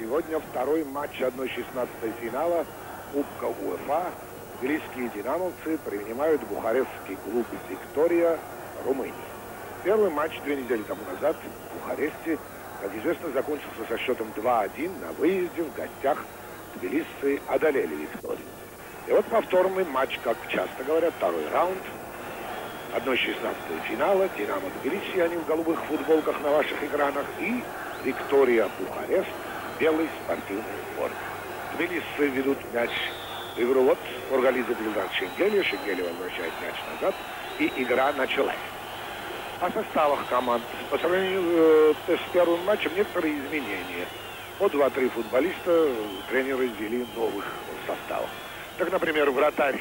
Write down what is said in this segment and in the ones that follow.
Сегодня второй матч 1/16 финала Кубка УЕФА. Тбилисские динамовцы принимают бухарестский клуб «Виктория» Румынии. Первый матч 2 недели тому назад в Бухаресте, как известно, закончился со счетом 2-1 на выезде. В гостях тбилисцы одолели «Викторию». И вот повторный матч, как часто говорят, второй раунд 1/16 финала. «Динамо» Тбилиси, они в голубых футболках на ваших экранах, и «Виктория» Бухарест в белой спортивной форме. Тбилисцы ведут мяч в игру. Вот Коргалидзе передал Шенгелия. Шенгелия возвращает мяч назад, и игра началась. О составах команд. По сравнению с первым матчем некоторые изменения. По 2-3 футболиста тренеры ввели новых составов. Так, например, вратарь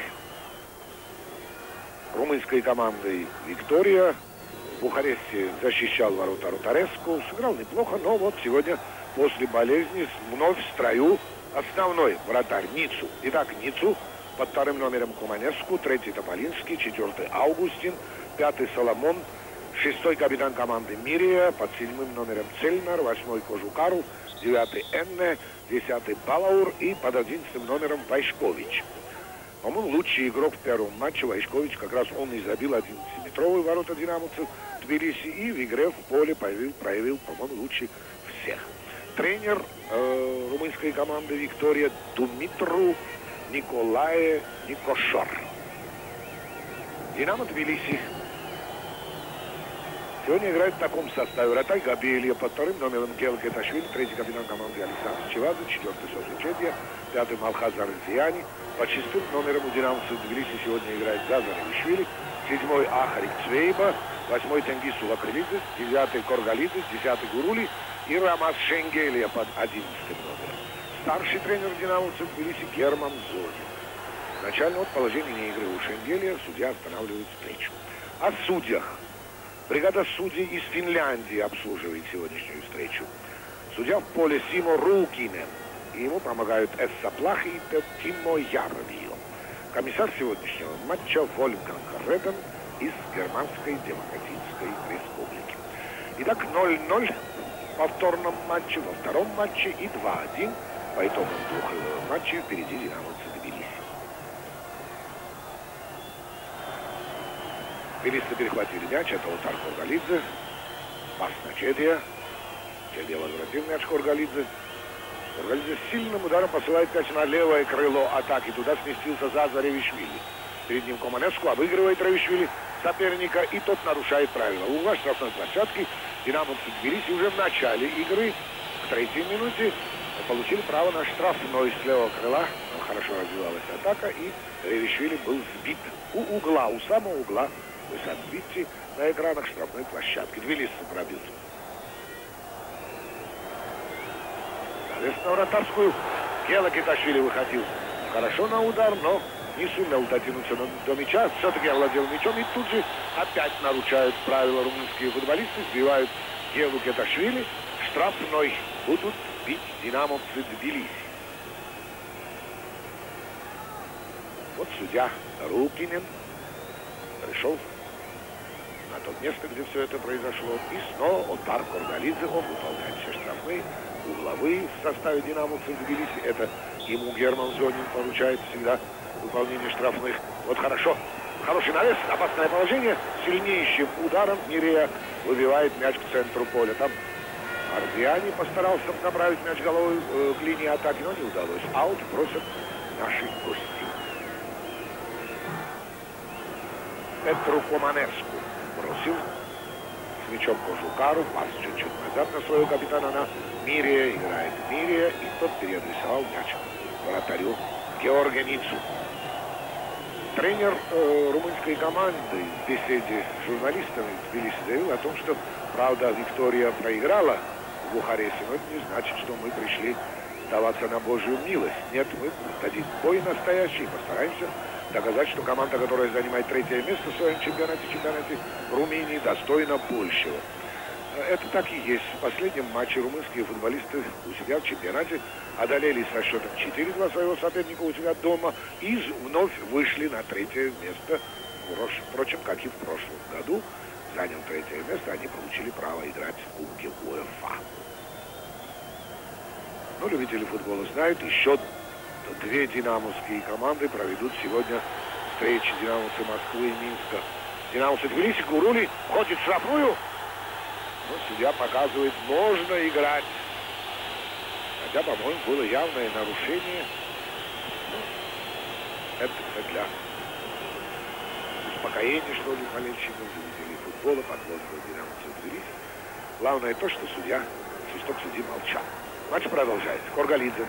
румынской команды «Виктория» в Бухаресте защищал ворота Ротареску. Сыграл неплохо, но вот сегодня после болезни вновь в строю основной вратарь Ницу. Итак, Ницу под вторым номером Куманеску, третий Тополинский, четвертый Аугустин, пятый Соломон, шестой капитан команды Мирия, под седьмым номером Цельнар, восьмой Кожукару, девятый Энне, десятый Балаур и под 11 номером Вайшкович. По-моему, лучший игрок в первом матче Вайшкович, как раз он и забил 11-метровый ворота динамовцев Тбилиси, и в игре в поле проявил, по-моему, лучше всех. Тренер румынской команды «Виктория» Думитру Николае Никошор. «Динамо» Тбилиси сегодня играет в таком составе. Вратарь Габелия под вторым номером Гелкеташвили, третий капитан команды Александр Чевадзе, четвертый Сосичедия, пятый Малхазар Зияни. Под шестым номером у динамовцев Тбилиси сегодня играет Зазаревишвили, седьмой Ахарик Цвейба, восьмой Тенгиз Сулакрилидзе, девятый Коргалидзе, десятый Гурули и Рамас Шенгелия под 11 номером. Старший тренер динамовцев Тбилиси Герман Зонин. Начально от положения игры у Шенгелия судья останавливает встречу. О судьях. Бригада судей из Финляндии обслуживает сегодняшнюю встречу. Судья в поле Симо Рулкинен. И ему помогают Эсса Плах и Тимо Ярвио. Комиссар сегодняшнего матча Вольфганг Реден из Германской Демократической Республики. Итак, 0-0 в повторном матче, во втором матче и 2-1 по итогам двух матчей впереди динамовцы Тбилиси. Тбилисцы перехватили мяч, это удар Коргалидзе, пас на Чедия. Чедия возвратил мяч Коргалидзе. Коргалидзе с сильным ударом посылает мяч на левое крыло атаки. Туда сместился Зазаревишвили. Перед ним Куманеску обыгрывает Равишвили соперника, и тот нарушает правила. У угла штрафной площадки динамовцы Тбилиси уже в начале игры, к третьей минуте, получили право на штрафной с левого крыла. Хорошо развивалась атака, и Равишвили был сбит у угла, у самого угла. Вы сами видите на экранах штрафной площадки. Тбилисцы пробьют. Соответственно, вратарскую Гелкеташвили выходил хорошо на удар, но не сумел дотянуться до мяча. Все-таки овладел мячом, и тут же опять нарушают правила румынские футболисты, сбивают Гелкеташвили. Штрафной будут бить динамовцы Тбилиси. Вот судья Рулкинен пришел на то место, где все это произошло. И снова удар Коргалидзе. Он выполняет все штрафные, угловые в составе динамовцев Тбилиси. Это ему Герман Зонин поручает всегда выполнение штрафных. Вот хорошо. Хороший навес, опасное положение. Сильнейшим ударом Мирия выбивает мяч к центру поля. Там Арзиани постарался направить мяч головой к линии атаки, но не удалось. Аут просят наши гости. Петру Куманеску бросил с мячом Кожукару, пас чуть-чуть назад на своего капитана, на Мирия, играет Мирия, и тот переадресовал мяч вратарю Георгия Ницу. Тренер румынской команды в беседе с журналистами Тбилиси заявил о том, что, правда, Виктория проиграла в Бухаресте, но это не значит, что мы пришли сдаваться на Божью милость. Нет, мы дадим бой настоящий, постараемся доказать, что команда, которая занимает третье место в своем чемпионате Румынии, достойна большего. Это так и есть. В последнем матче румынские футболисты у себя в чемпионате одолели со счетом 4-2 своего соперника у себя дома и вновь вышли на третье место. Впрочем, как и в прошлом году, занял третье место, они получили право играть в Кубке УЕФА. Но любители футбола знают, еще две динамовские команды проведут сегодня встречи динамовцы Москвы и Минска. Динамовцы Тбилиси, Гурули ходит в штрафную. Но судья показывает, можно играть. Хотя, по-моему, было явное нарушение. Это для успокоения, что ли, болельщиков, любителей футбола, подводного динамовцев Тбилиси. Главное то, что судья, свисток судьи молчал. Матч продолжается. Коргалидзе.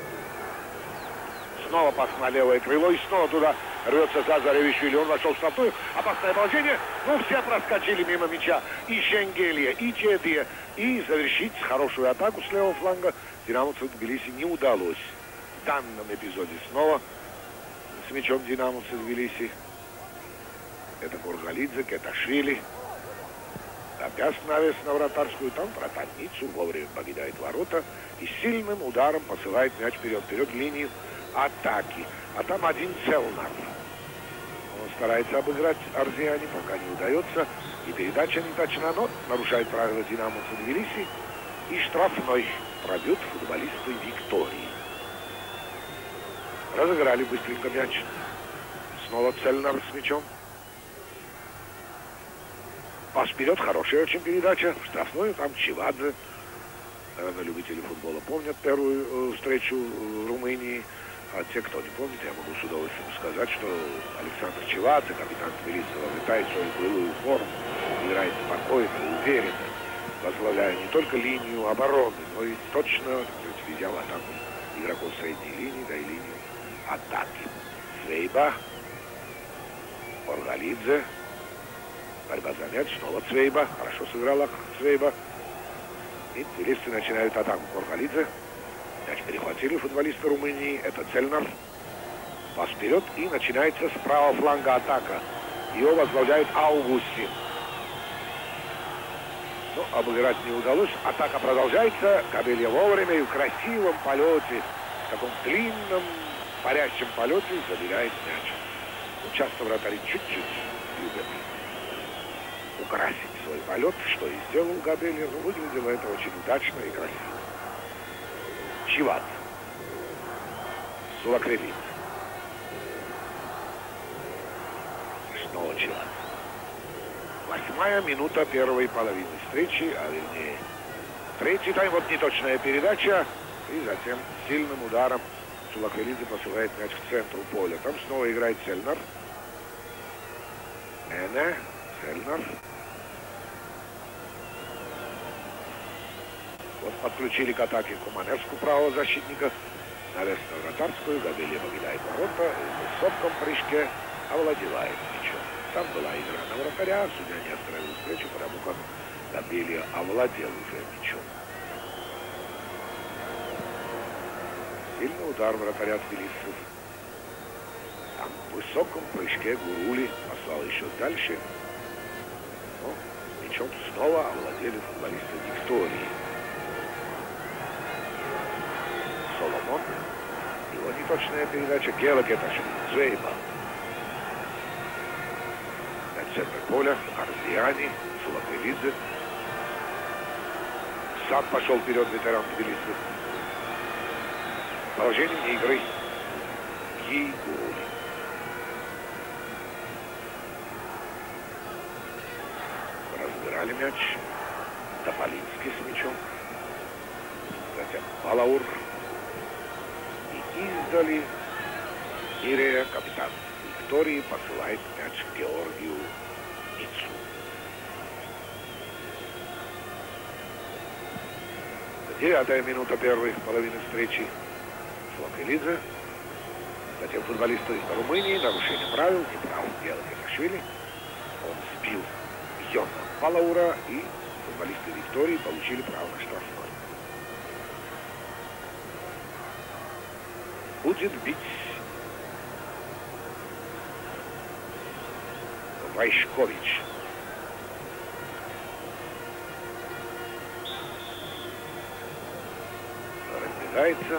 Снова пас на левое крыло. И снова туда рвется Зазаревишвили. Он вошел в штрафную. Опасное положение. Ну, все проскочили мимо мяча. И Шенгелье, и Чедье. И завершить хорошую атаку с левого фланга динамовцу Тбилиси не удалось. В данном эпизоде снова с мячом динамовцы Тбилиси. Это Коргалидзе, Кеташвили. Опять навес на вратарскую, там вратарницу вовремя покидает ворота и сильным ударом посылает мяч вперед в линию атаки. А там один Целнар. Он старается обыграть Арзиани, пока не удается. И передача не точна, но нарушает правила динамовца Тбилиси. И штрафной пробьют футболисты Виктории. Разыграли быстренько мяч. Снова Целнар с мячом. Пас вперед, хорошая очень передача. В штрафную там Чивадзе. Наверное, любители футбола помнят первую встречу в Румынии. А те, кто не помнит, я могу с удовольствием сказать, что Александр Чивадзе, капитан Тбилиси, обретает свою былую форму. Играет спокойно и уверенно, возглавляя не только линию обороны, но и точно, ведя в атаку игроков средней линии, да и линию атаки. Цвейба, Коргалидзе. Борьба за мяч, снова Цвейба. Хорошо сыграла Цвейба. И тбилисцы начинают атаку Коргалидзе. Мяч перехватили футболисты Румынии. Это Цельнар. Пас вперед. И начинается с правого фланга атака. Ее возглавляет Аугустин. Но обыграть не удалось. Атака продолжается. Кабелья вовремя и в красивом полете, в таком длинном парящем полете забирает мяч. Ну, часто вратари чуть-чуть любят украсить свой полет, что и сделал Габелья, но выглядело это очень удачно и красиво. Чиват. Сулакревит. Снова Чиват. 8-я минута первой половины встречи, а вернее третий тайм. Вот неточная передача. И затем сильным ударом Сулакревидзе посылает мяч к центру поля. Там снова играет Цельнар. Цельнар. Вот подключили к атаке Куманевску, правого защитника. Навес на вратарскую. Габелья покидает ворота. И в высоком прыжке овладевает мячом. Там была игра на вратаря. Судья не остановил встречу, потому как Габелья овладел уже мячом. Сильный удар вратаря тбилисцев. Там в высоком прыжке Гурули послал еще дальше. Но мячом снова овладели футболисты Виктории. Соломон. Его неточная передача. Гела Кеташвили. Цвейба. На центр поля. Арзиани. Сулакревидзе. Сам пошел вперед ветеран Тбилиси. Положение вне игры. Гурули. Разбирали мяч. Тополинский с мячом. Затем Балаур. И издали Ирея, капитан Виктории, посылает мяч Георгию Ницу. Девятая минута первой половины встречи. Сулакревидзе. Затем футболисты Румынии. Нарушение правил. Неправ Гела Кеташвили. Он сбил Йона Балаура. И футболисты Виктории получили право на штрафной. Будет бить Вайшкович. Разбегается.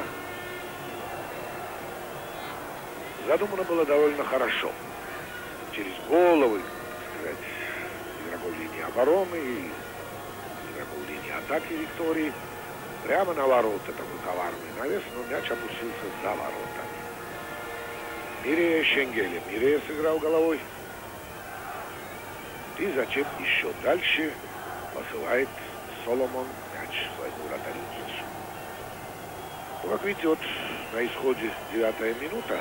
Задумано было довольно хорошо. Через головы, так сказать, игроков линии обороны и игроков линии атаки Виктории. Прямо на ворота, такой коварный навес, но мяч опустился за ворота. Мирея Шенгеле. Мирея сыграл головой. И зачем еще дальше посылает Соломон мяч своему вратарю. Ну, как видите, вот на исходе 9-я минута.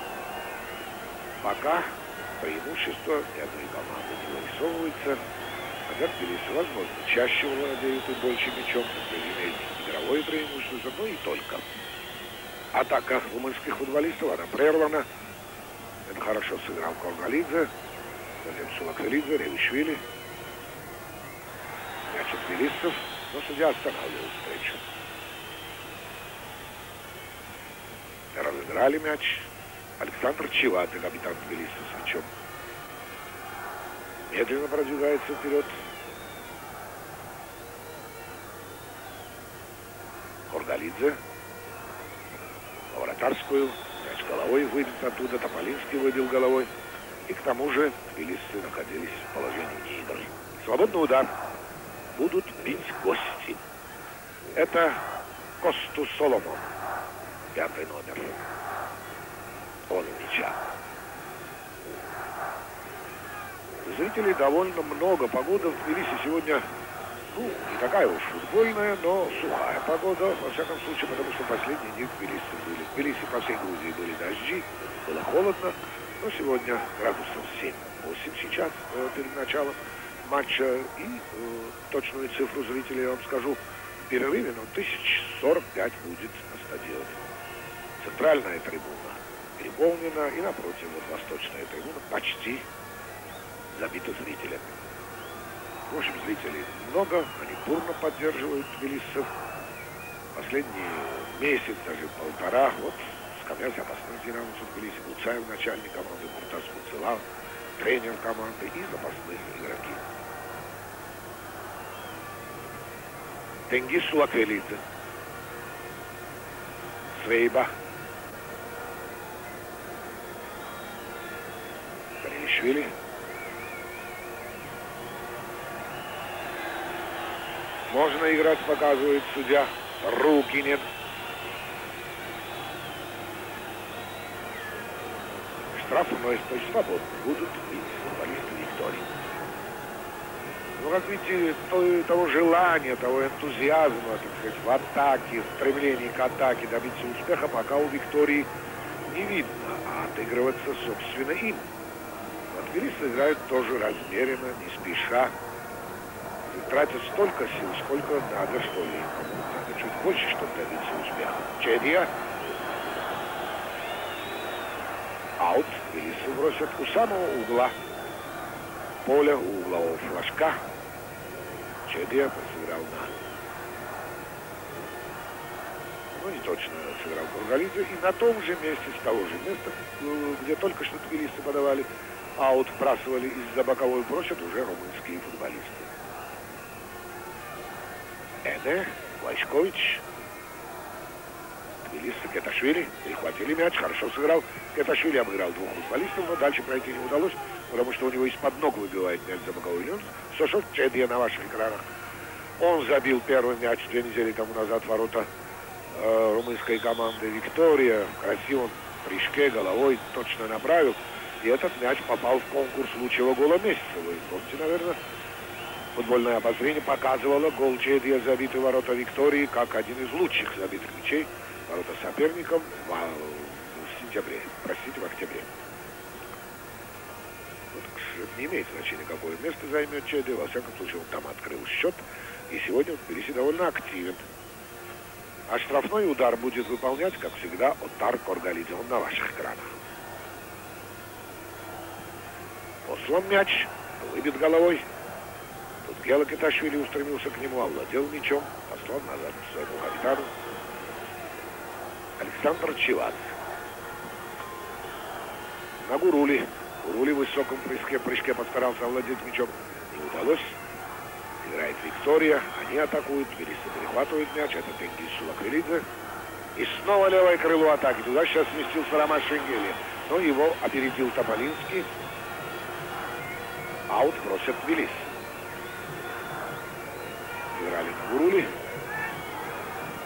Пока преимущество ни одной команды не вырисовывается. Хотя Тбилиси, возможно, чаще владеют и больше мячом, имеют игровое преимущество, но и только. Атака румынских футболистов, она прервана. Это хорошо сыграл Коргалидзе, затем Сулаквелидзе, Ревишвили. Мяч от тбилисцев, но судья останавливал встречу. Разыграли мяч. Александр Чиваты, капитан Тбилиси, с мячом. Медленно продвигается вперед. Коргалидзе. По вратарскую. Мяч головой выбит оттуда. Тополинский выбил головой. И к тому же тбилисцы находились в положении вне игры. Свободный удар. Будут бить гости. Это Косту Соломон. 5-й номер. Он у мяча. Зрителей довольно много. Погода в Тбилиси сегодня, ну, не такая уж футбольная, но сухая погода, во всяком случае, потому что последние дни в Тбилиси были. В Тбилиси по всей Грузии были дожди, было холодно, но сегодня градусов 7-8 сейчас перед началом матча. И точную цифру зрителей я вам скажу в перерыве, но 1045 будет на стадионе. Центральная трибуна переполнена, и напротив вот восточная трибуна почти забита зрителями. В общем, зрителей много, они бурно поддерживают тбилисцев. Последний месяц, даже полтора, вот скамья запасных динамовцев Тбилиси, Гуцаев, начальник команды, Муртаз Муцелав, тренер команды и запасные игроки. Тенгиз Сулаквелидзе, Свейба, Ревишвили. Можно играть, показывает судья. Руки нет. Штрафной, то есть свободно будут бить футболисты Виктории. Ну, как видите, того желания, того энтузиазма, так сказать, в атаке, в стремлении к атаке добиться успеха пока у Виктории не видно, а отыгрываться, собственно, им. Тбилисцы играют тоже размеренно, не спеша. Тратят столько сил, сколько надо, что ли. Надо чуть больше, чтобы добиться успеха. Чедия. Аут. Тбилисцы бросят у самого угла поля, у углового флажка. Чедия сыграл на... Ну, не точно сыграл Кургалидзе. И на том же месте, с того же места, где только что тбилисцы подавали, аут вбрасывали из-за боковой, бросят уже румынские футболисты. Эде, Лайшкович, Тбилиси, Кеташвили перехватили мяч, хорошо сыграл. Кеташвили обыграл двух футболистов, но дальше пройти не удалось, потому что у него из-под ног выбивает мяч за боковой линз. Сошо Чедия на ваших экранах. Он забил первый мяч 2 недели тому назад в ворота румынской команды Виктория. В красивом прыжке головой точно направил. И этот мяч попал в конкурс лучшего гола месяца. Вы помните, наверное, футбольное обозрение показывало гол Чедия, забитый в ворота Виктории, как один из лучших забитых мячей ворота соперникам в сентябре, простите, в октябре. Вот, не имеет значения, какое место займет Чедия. Во всяком случае, он там открыл счет. И сегодня в Тбилиси довольно активен. А штрафной удар будет выполнять, как всегда, Отар Коргалидзе. Он на ваших экранах. Послан мяч, выбит головой. Тут Гела Кеташвили устремился к нему, овладел мячом, послал назад к своему капитану. Александр Чиват. На Гурули. Гурули в высоком прыжке постарался овладеть мячом. Не удалось. Играет Виктория. Они атакуют. Тбилиси перехватывают мяч. Это Тенгиз Сулаквелидзе. И снова левое крыло атаки. Туда сейчас сместился Роман Шенгеле. Но его опередил Тополинский. Аут просят Тбилиси. Играли на Гурули.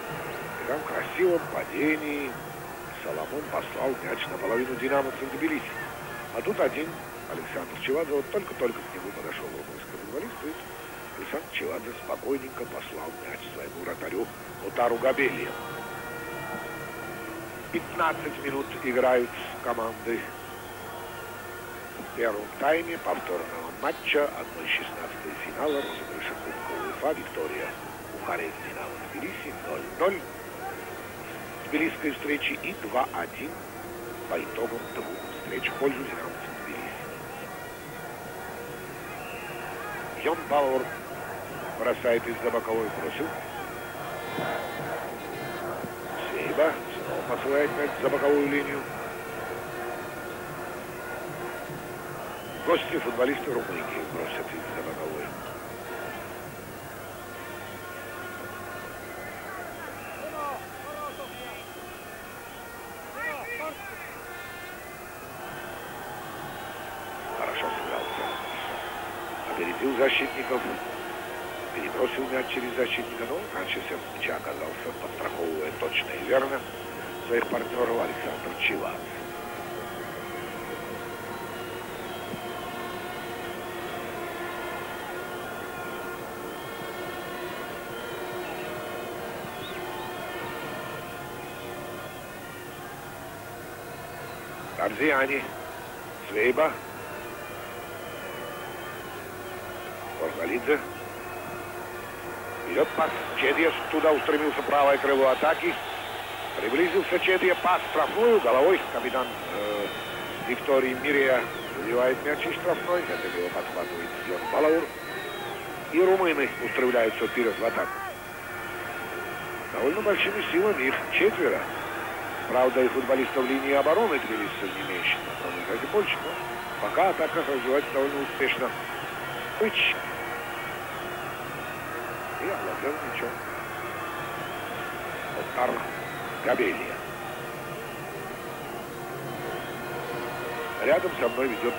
там красивом падении Соломон послал мяч наполовину динамовцев Тбилиси. А тут один Александр Чевадзе, вот только-только к нему подошел румынский футболист, и Александр Чевадзе спокойненько послал мяч своему вратарю Утару Габелия. 15 минут играют команды в первом тайме повторного матча 1/16 финала розыгрыша Кубка УЕФА. Виктория Бухарест Динамо Тбилиси 0-0 в тбилисской встрече и 2-1 по итогам двух встреч в пользу динамовцев Тбилиси. Йон Бауэр бросает из-за боковой, бросил. Свейба снова посылает мяч за боковую линию. Гости, футболисты Румынии бросят из-за боковой. Хорошо сыгрался. Опередил защитников. Перебросил мяч через защитника, но раньше всех мяча оказался, подстраховывая точно и верно своих партнеров Александр Чевадзе. Тарзиани, Свейба, Оргалидзе. Идет пас. Чедье туда устремился, правое крыло атаки. Приблизился Чедье, пас в штрафную. Головой капитан Виктории Мирия забивает мяч из штрафной. Это его подхватывает Йон Бауэр. И румыны устремляются вперед в атаку. Довольно большими силами, их 4. Правда, и футболистов линии обороны Тбилиси не меньше. Кстати, больше, но пока атака развивается довольно успешно. Пыч. И овладел мячом Утар Габелия. Рядом со мной ведет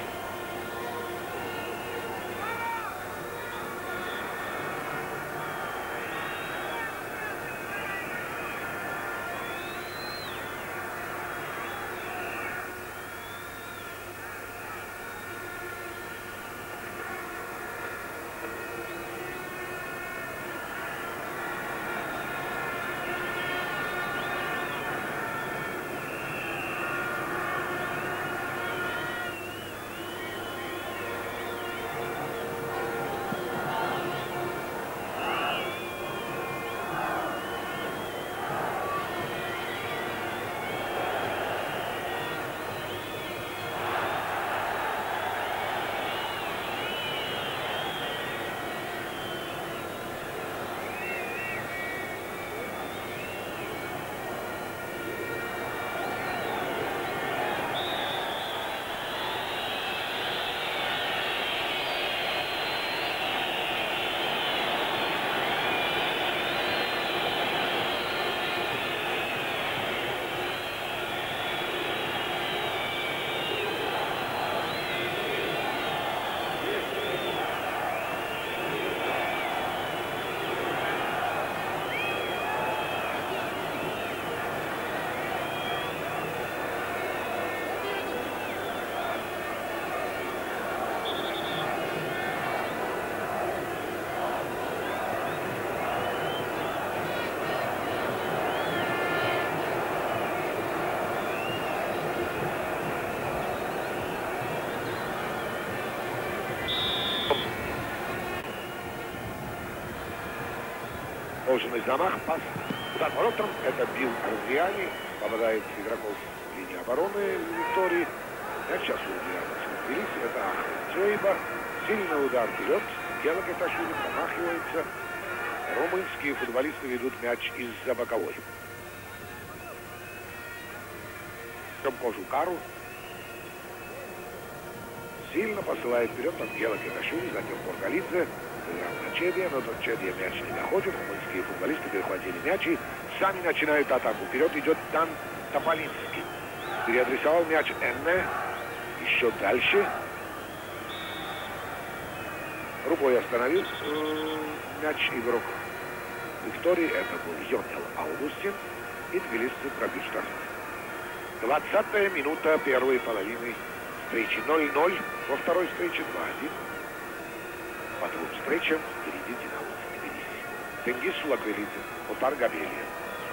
должный замах, пас за воротом. Это бил Тарзиани, попадает с игроков линии обороны Виктории. Мяч сейчас у Тбилиси. Это Свейба. Сильный удар вперед. Гелакеташвили промахивается. Румынские футболисты ведут мяч из-за боковой. Кожукару сильно посылает вперед от Гелакеташвили, затем Оргалидзе. Играл на Чедье, но тот Чедье мяч не доходит. Румынские футболисты перехватили мяч и сами начинают атаку. Вперед идет Дан Тополинский. Переадресовал мяч Энне. Еще дальше. Рукой остановил мяч игрок Виктории. Это был Йонел Аугустин. И тбилисцы пробил штрафной. 20-я минута первой половины встречи. 0-0. Во второй встрече 2-1. По двум встречам впереди Динамо Тбилиси. Тенгиз Сулаквелидзе, Отар Габелия.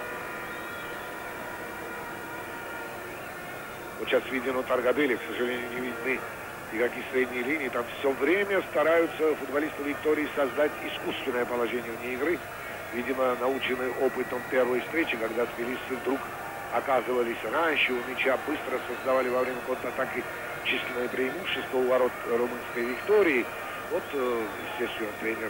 Вот сейчас виден Отар Габелия, к сожалению, не видны никакие средние линии. Там все время стараются футболисты Виктории создать искусственное положение вне игры. Видимо, научены опытом первой встречи, когда тбилисцы вдруг оказывались раньше у мяча, быстро создавали во время контратаки численное преимущество у ворот румынской Виктории. Вот, естественно, тренер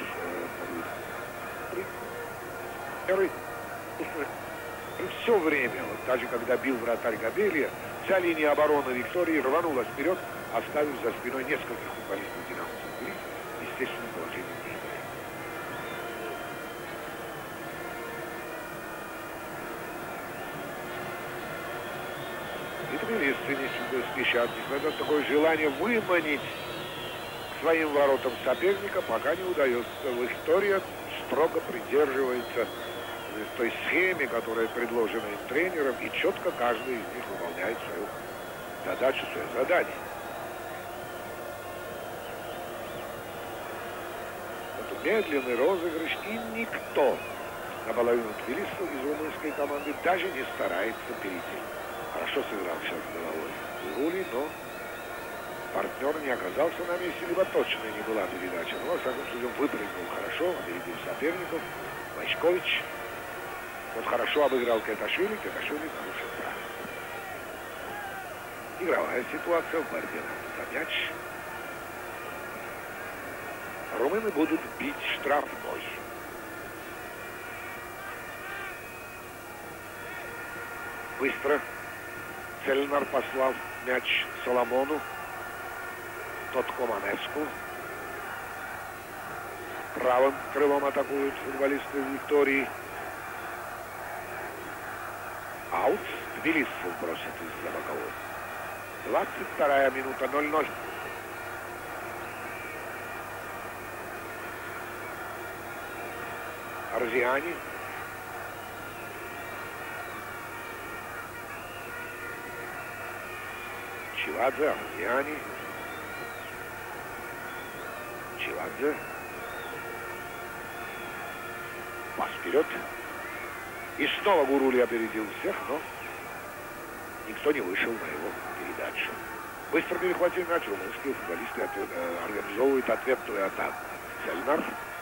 все время, вот, даже когда бил вратарь Габелия, вся линия обороны Виктории рванулась вперед, оставив за спиной нескольких футболистов Динамо Тбилиси в естественном положении вне игры. И тбилисцы не спешат, несмотря на такое желание выманить к своим воротам соперника, пока не удается. Виктория строго придерживается той схеме, которая предложена им тренером, и четко каждый из них выполняет свою задачу, свое задание. Вот медленный розыгрыш, и никто на половину тбилисцев из румынской команды даже не старается перейти. Хорошо сыграл сейчас головой Урули, но партнер не оказался на месте, либо точно не была передача. Но, во всяком случае, выпрыгнул хорошо, опередил соперников. Вайшкович. Вот хорошо обыграл Кеташвили, Кеташвили нарушил правила. Игровая ситуация в борьбе за мяч. Румыны будут бить штрафной. Быстро Цельнар послал мяч Соломону. Тот Команевску. Правым крылом атакуют футболисты Виктории. Аут. Тбилисцев бросят из-за боковой. 22-я минута, 0-0. Арзиани. Чивадзе, Арзиани. Чивадзе. Пас вперед. И снова Гурули опередил всех, но никто не вышел на его передачу. Быстро перехватил мяч, румынские футболисты организовывают ответную атаку. Цельнар.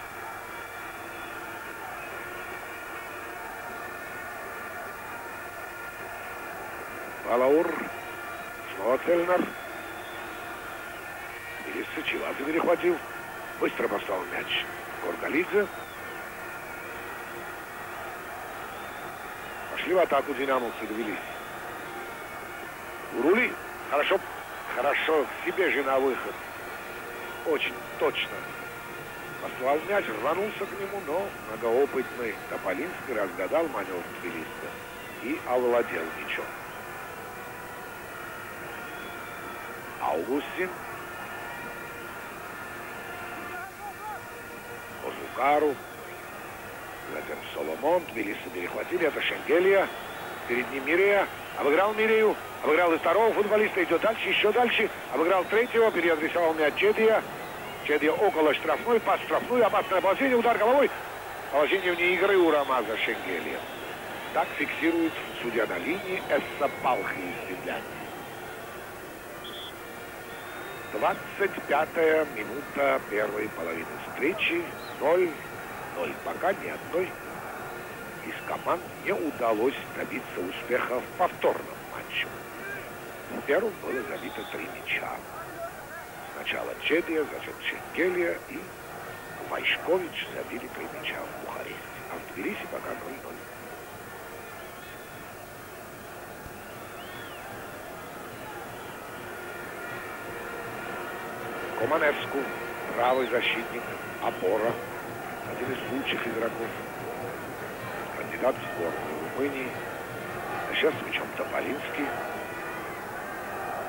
Балаур. Снова Цельнар. Тбилисцы, Чивадзе перехватил. Быстро поставил мяч Горгалидзе. Пошли в атаку динамовцы Тбилиси. Урули. Хорошо к себе же на выход. Очень точно послал мяч, рванулся к нему, но многоопытный Тополинский разгадал маневр тбилисца и овладел мячом. Аугустин. Озукару. Затем Соломон. Тбилисцы перехватили. Это Шенгелия. Перед ним Мирея. Обыграл Мирею. Обыграл и второго футболиста. Идет дальше, еще дальше. Обыграл третьего. Переадресовал мяч Чедия. Чедия около штрафной. Пас штрафную. Опасное положение. Удар головой. Положение вне игры у Рамаза Шенгелия. Так фиксирует судья на линии Эсса Палхи из Финляндии. 25-я минута первой половины встречи. 0-0. Пока ни одной из команд не удалось добиться успеха в повторном матче. В первом было забито 3 мяча. Сначала Чедия, затем Шенгелия и Вайшкович забили 3 мяча в Бухаресте. А в Тбилиси пока 0-0. Команевску, правый защитник, опора, один из лучших игроков, кандидат в сборную Румынии. А сейчас с мячом Тополинский.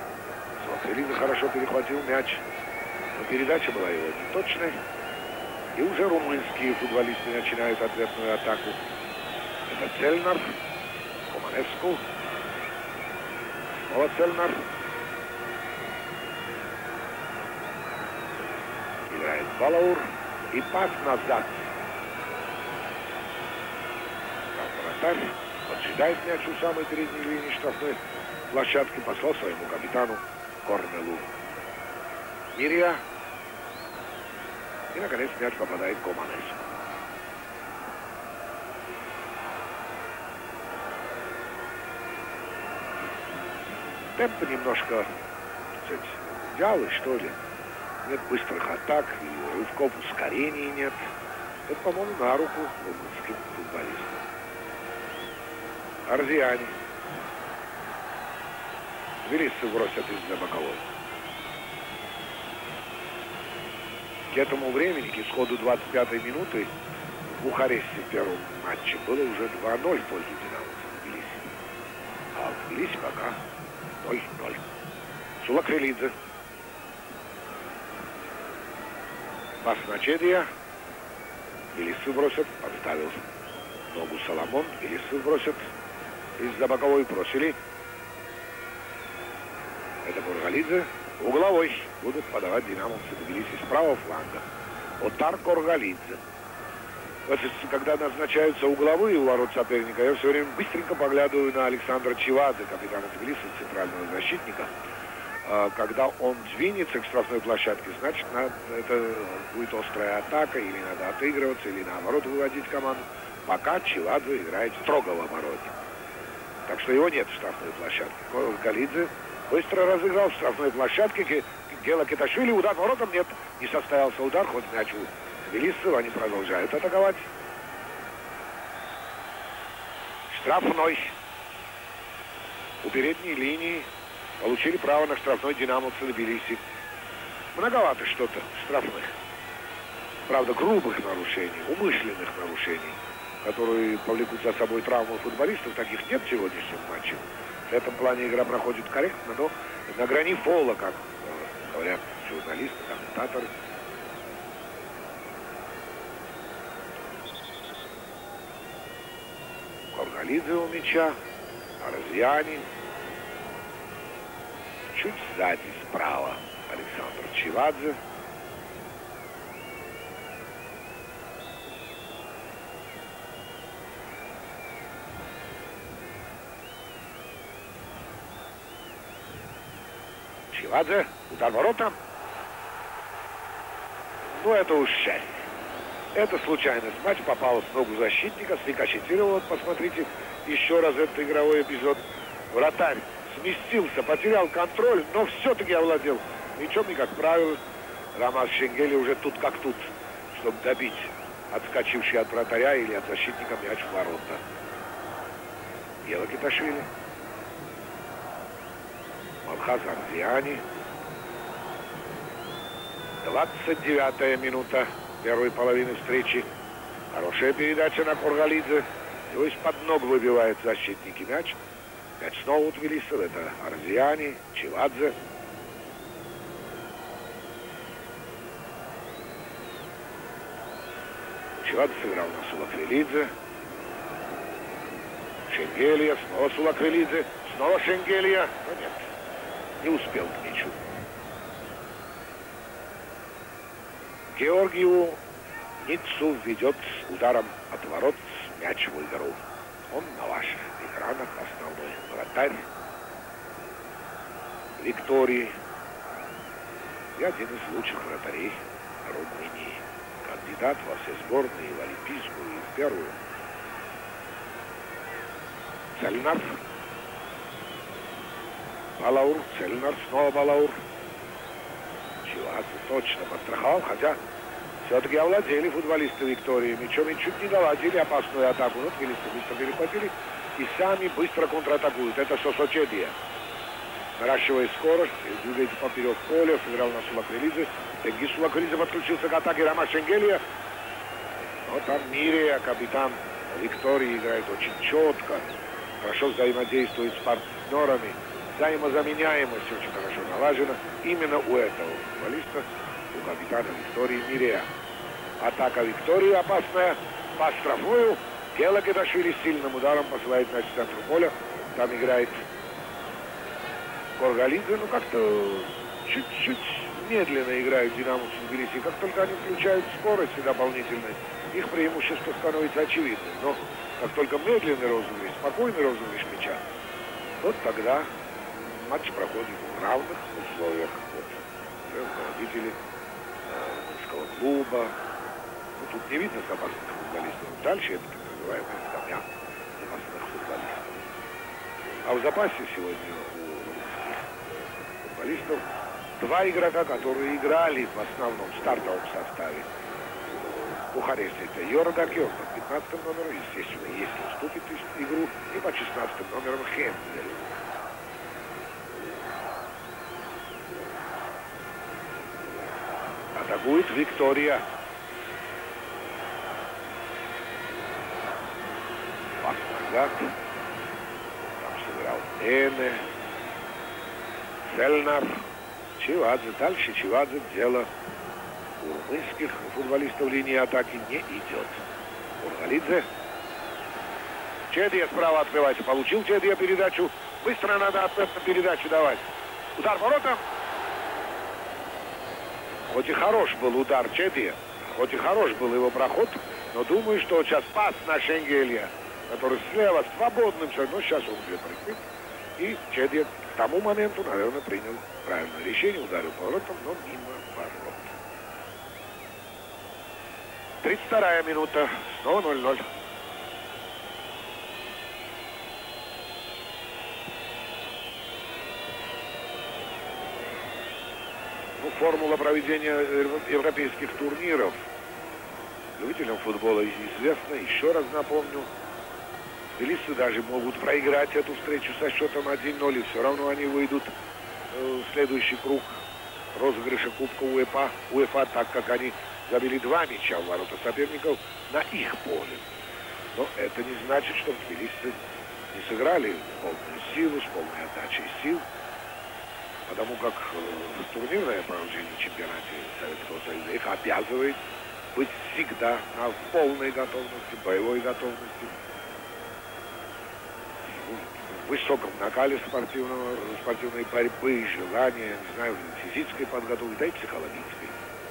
Златвелидзе хорошо перехватил мяч, но передача была его неточной. И уже румынские футболисты начинают ответную атаку. Это Цельнар, Команеску. Снова Цельнар. Играет Балаур. И пас назад. Вратарь поджидает мяч у самой передней линии штрафной площадки. Послал своему капитану Корнелу Мирия. И, наконец, мяч попадает Команеску. Темп немножко, так сказать, вялый, что ли. Нет быстрых атак, и рывков ускорений нет. Это, по-моему, на руку румынским футболистам. Арзиани. Тбилисцы бросят из-за боковой. К этому времени, к исходу 25-й минуты, в Бухаресте в первом матче было уже 2-0 в пользу динамовцев Тбилиси. А в Тбилиси пока 0-0. Сулаквелидзе. Пас на Чедия. Тбилисцы бросят. Подставил ногу Соломон. Тбилисцы бросят. Из-за боковой бросили. Это Кургалидзе. Угловой будут подавать динамовцы Тбилиси с правого фланга. Отар Кургалидзе. Когда назначаются угловые у ворот соперника, я все время быстренько поглядываю на Александра Чивадзе, капитана Тбилиси, центрального защитника. Когда он двинется к штрафной площадке, значит, это будет острая атака, или надо отыгрываться, или наоборот выводить команду. Пока Чивадзе играет строго в обороне. Так что его нет в штрафной площадке. Кургалидзе быстро разыграл в штрафной площадке. Гела-Кеташвили, удар воротом нет. Не состоялся удар, хоть мяч у тбилисцев, они продолжают атаковать. Штрафной. У передней линии получили право на штрафной динамовцы Тбилиси. Многовато что-то штрафных. Правда, грубых нарушений, умышленных нарушений, которые повлекут за собой травму футболистов, таких нет в сегодняшнем матче. В этом плане игра проходит корректно, но на грани фола, как говорят журналисты, комментаторы. Кургалидзе у мяча, Арзиани. Чуть сзади, справа, Александр Чивадзе. Чивадзе, удар ворота. Ну, это уж счастье. Это случайность. Мяч попал в ногу защитника, срикошетировал. Вот посмотрите еще раз этот игровой эпизод. Вратарь сместился, потерял контроль, но все-таки овладел мячом. И, как правило, Ромас Шенгели уже тут как тут, чтобы добить отскочивший от вратаря или от защитника мяч в ворота. Гела-Кеташвили. Малхаз Арзиани. 29-я минута первой половины встречи. Хорошая передача на Кургалидзе. Его из-под ног выбивает защитники мяч. Мяч снова у тбилисцев. Это Арзиани, Чивадзе. Чивадзе сыграл на Сулаквелидзе. Шенгелия, снова Сулаквелидзе. Снова Шенгелия. Но нет, не успел к мячу. Георгиеву Ниццу ведет ударом от ворот мяч в игру. Он на ваших экранах основной вратарь Виктории и один из лучших вратарей Румынии. Кандидат во все сборные, в олимпийскую и в первую. Цельнар. Балаур. Цельнар. Снова Балаур. Чивадзе точно подстраховал, хотя все-таки овладели футболисты Виктории мячом и чуть не наладили опасную атаку. Но тбилисцы быстро перехватили и сами быстро контратакуют. Это Сосо Чедия. Наращивая скорость, двигается поперек поля, сыграл на Сулаквелидзе. Тенгиз Сулаквелидзе подключился к атаке Ромас Шенгелия. Но там Мирия, капитан Виктории, играет очень четко. Хорошо взаимодействует с партнерами. Взаимозаменяемость очень хорошо налажена именно у этого футболиста, у капитана Виктории Мирия. Атака Виктории опасная. По штрафную. Гелакеташвили с сильным ударом посылает мяч в центр поля. Там играет Коргалидзе. Ну, как-то чуть-чуть медленно играют динамовцы Тбилиси. Как только они включают скорость дополнительную, их преимущество становится очевидным. Но как только медленный розыгрыш, спокойный розыгрыш мяча, вот тогда матч проходит в равных условиях. Вот. Руководители мужского клуба. Ну, тут не видно запасных футболистов. Дальше это так называемая скамья запасных футболистов. А в запасе сегодня у русских футболистов два игрока, которые играли в основном стартовом составе Бухаресте. Это Йоргакер под 15 номером, естественно, если уступит игру, и под 16 номером Хендель. Атакует Виктория. Пас назад. Там сыграл Эне. Цельнар. Чивадзе. Дальше Чивадзе. Дело у румынских футболистов линии атаки не идет. Ургалидзе. Чедия справа открывается. Получил Чедия передачу. Быстро надо ответную передачу давать. Удар воротом. Хоть и хорош был удар Чедия, хоть и хорош был его проход, но думаю, что сейчас пас на Шенгелья, который слева свободным шагом, но сейчас он уже прыгнет. И Чедия к тому моменту, наверное, принял правильное решение, ударил поворотом, но мимо ворот. 32-я минута, снова 0-0. Формула проведения европейских турниров любителям футбола известна. Еще раз напомню, тбилисцы даже могут проиграть эту встречу со счетом 1-0, и все равно они выйдут в следующий круг розыгрыша Кубка УЕФА, так как они забили 2 мяча в ворота соперников на их поле. Но это не значит, что тбилисцы не сыграли в полную силу, с полной отдачей сил. Потому как турнирное положение в чемпионате Советского Союза их обязывает быть всегда на полной готовности, боевой готовности, в высоком накале спортивной борьбы, желания, не знаю, физической подготовки, да и психологической.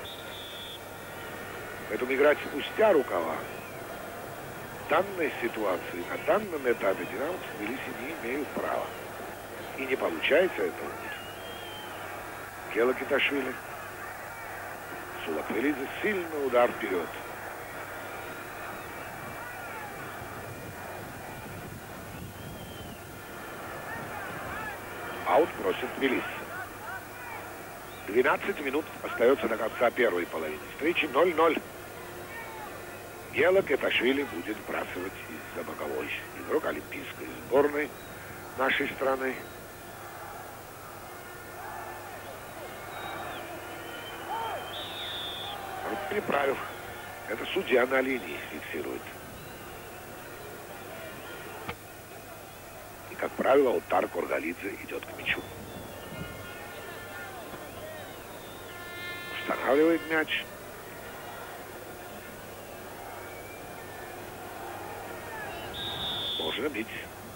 Поэтому играть спустя рукава в данной ситуации, на данном этапе динамовцы Тбилиси не имеют права. И не получается это у них. Гелакеташвили. Сулаквелидзе. Сильный удар вперед. Аут просит Тбилиси. 12 минут остается до конца первой половины встречи. 0-0. Гелакеташвили будет вбрасывать из-за боковой. Игрок олимпийской сборной нашей страны. Не правил. Это судья на линии фиксирует. И, как правило, Отар Коргалидзе идет к мячу. Устанавливает мяч. Можно бить.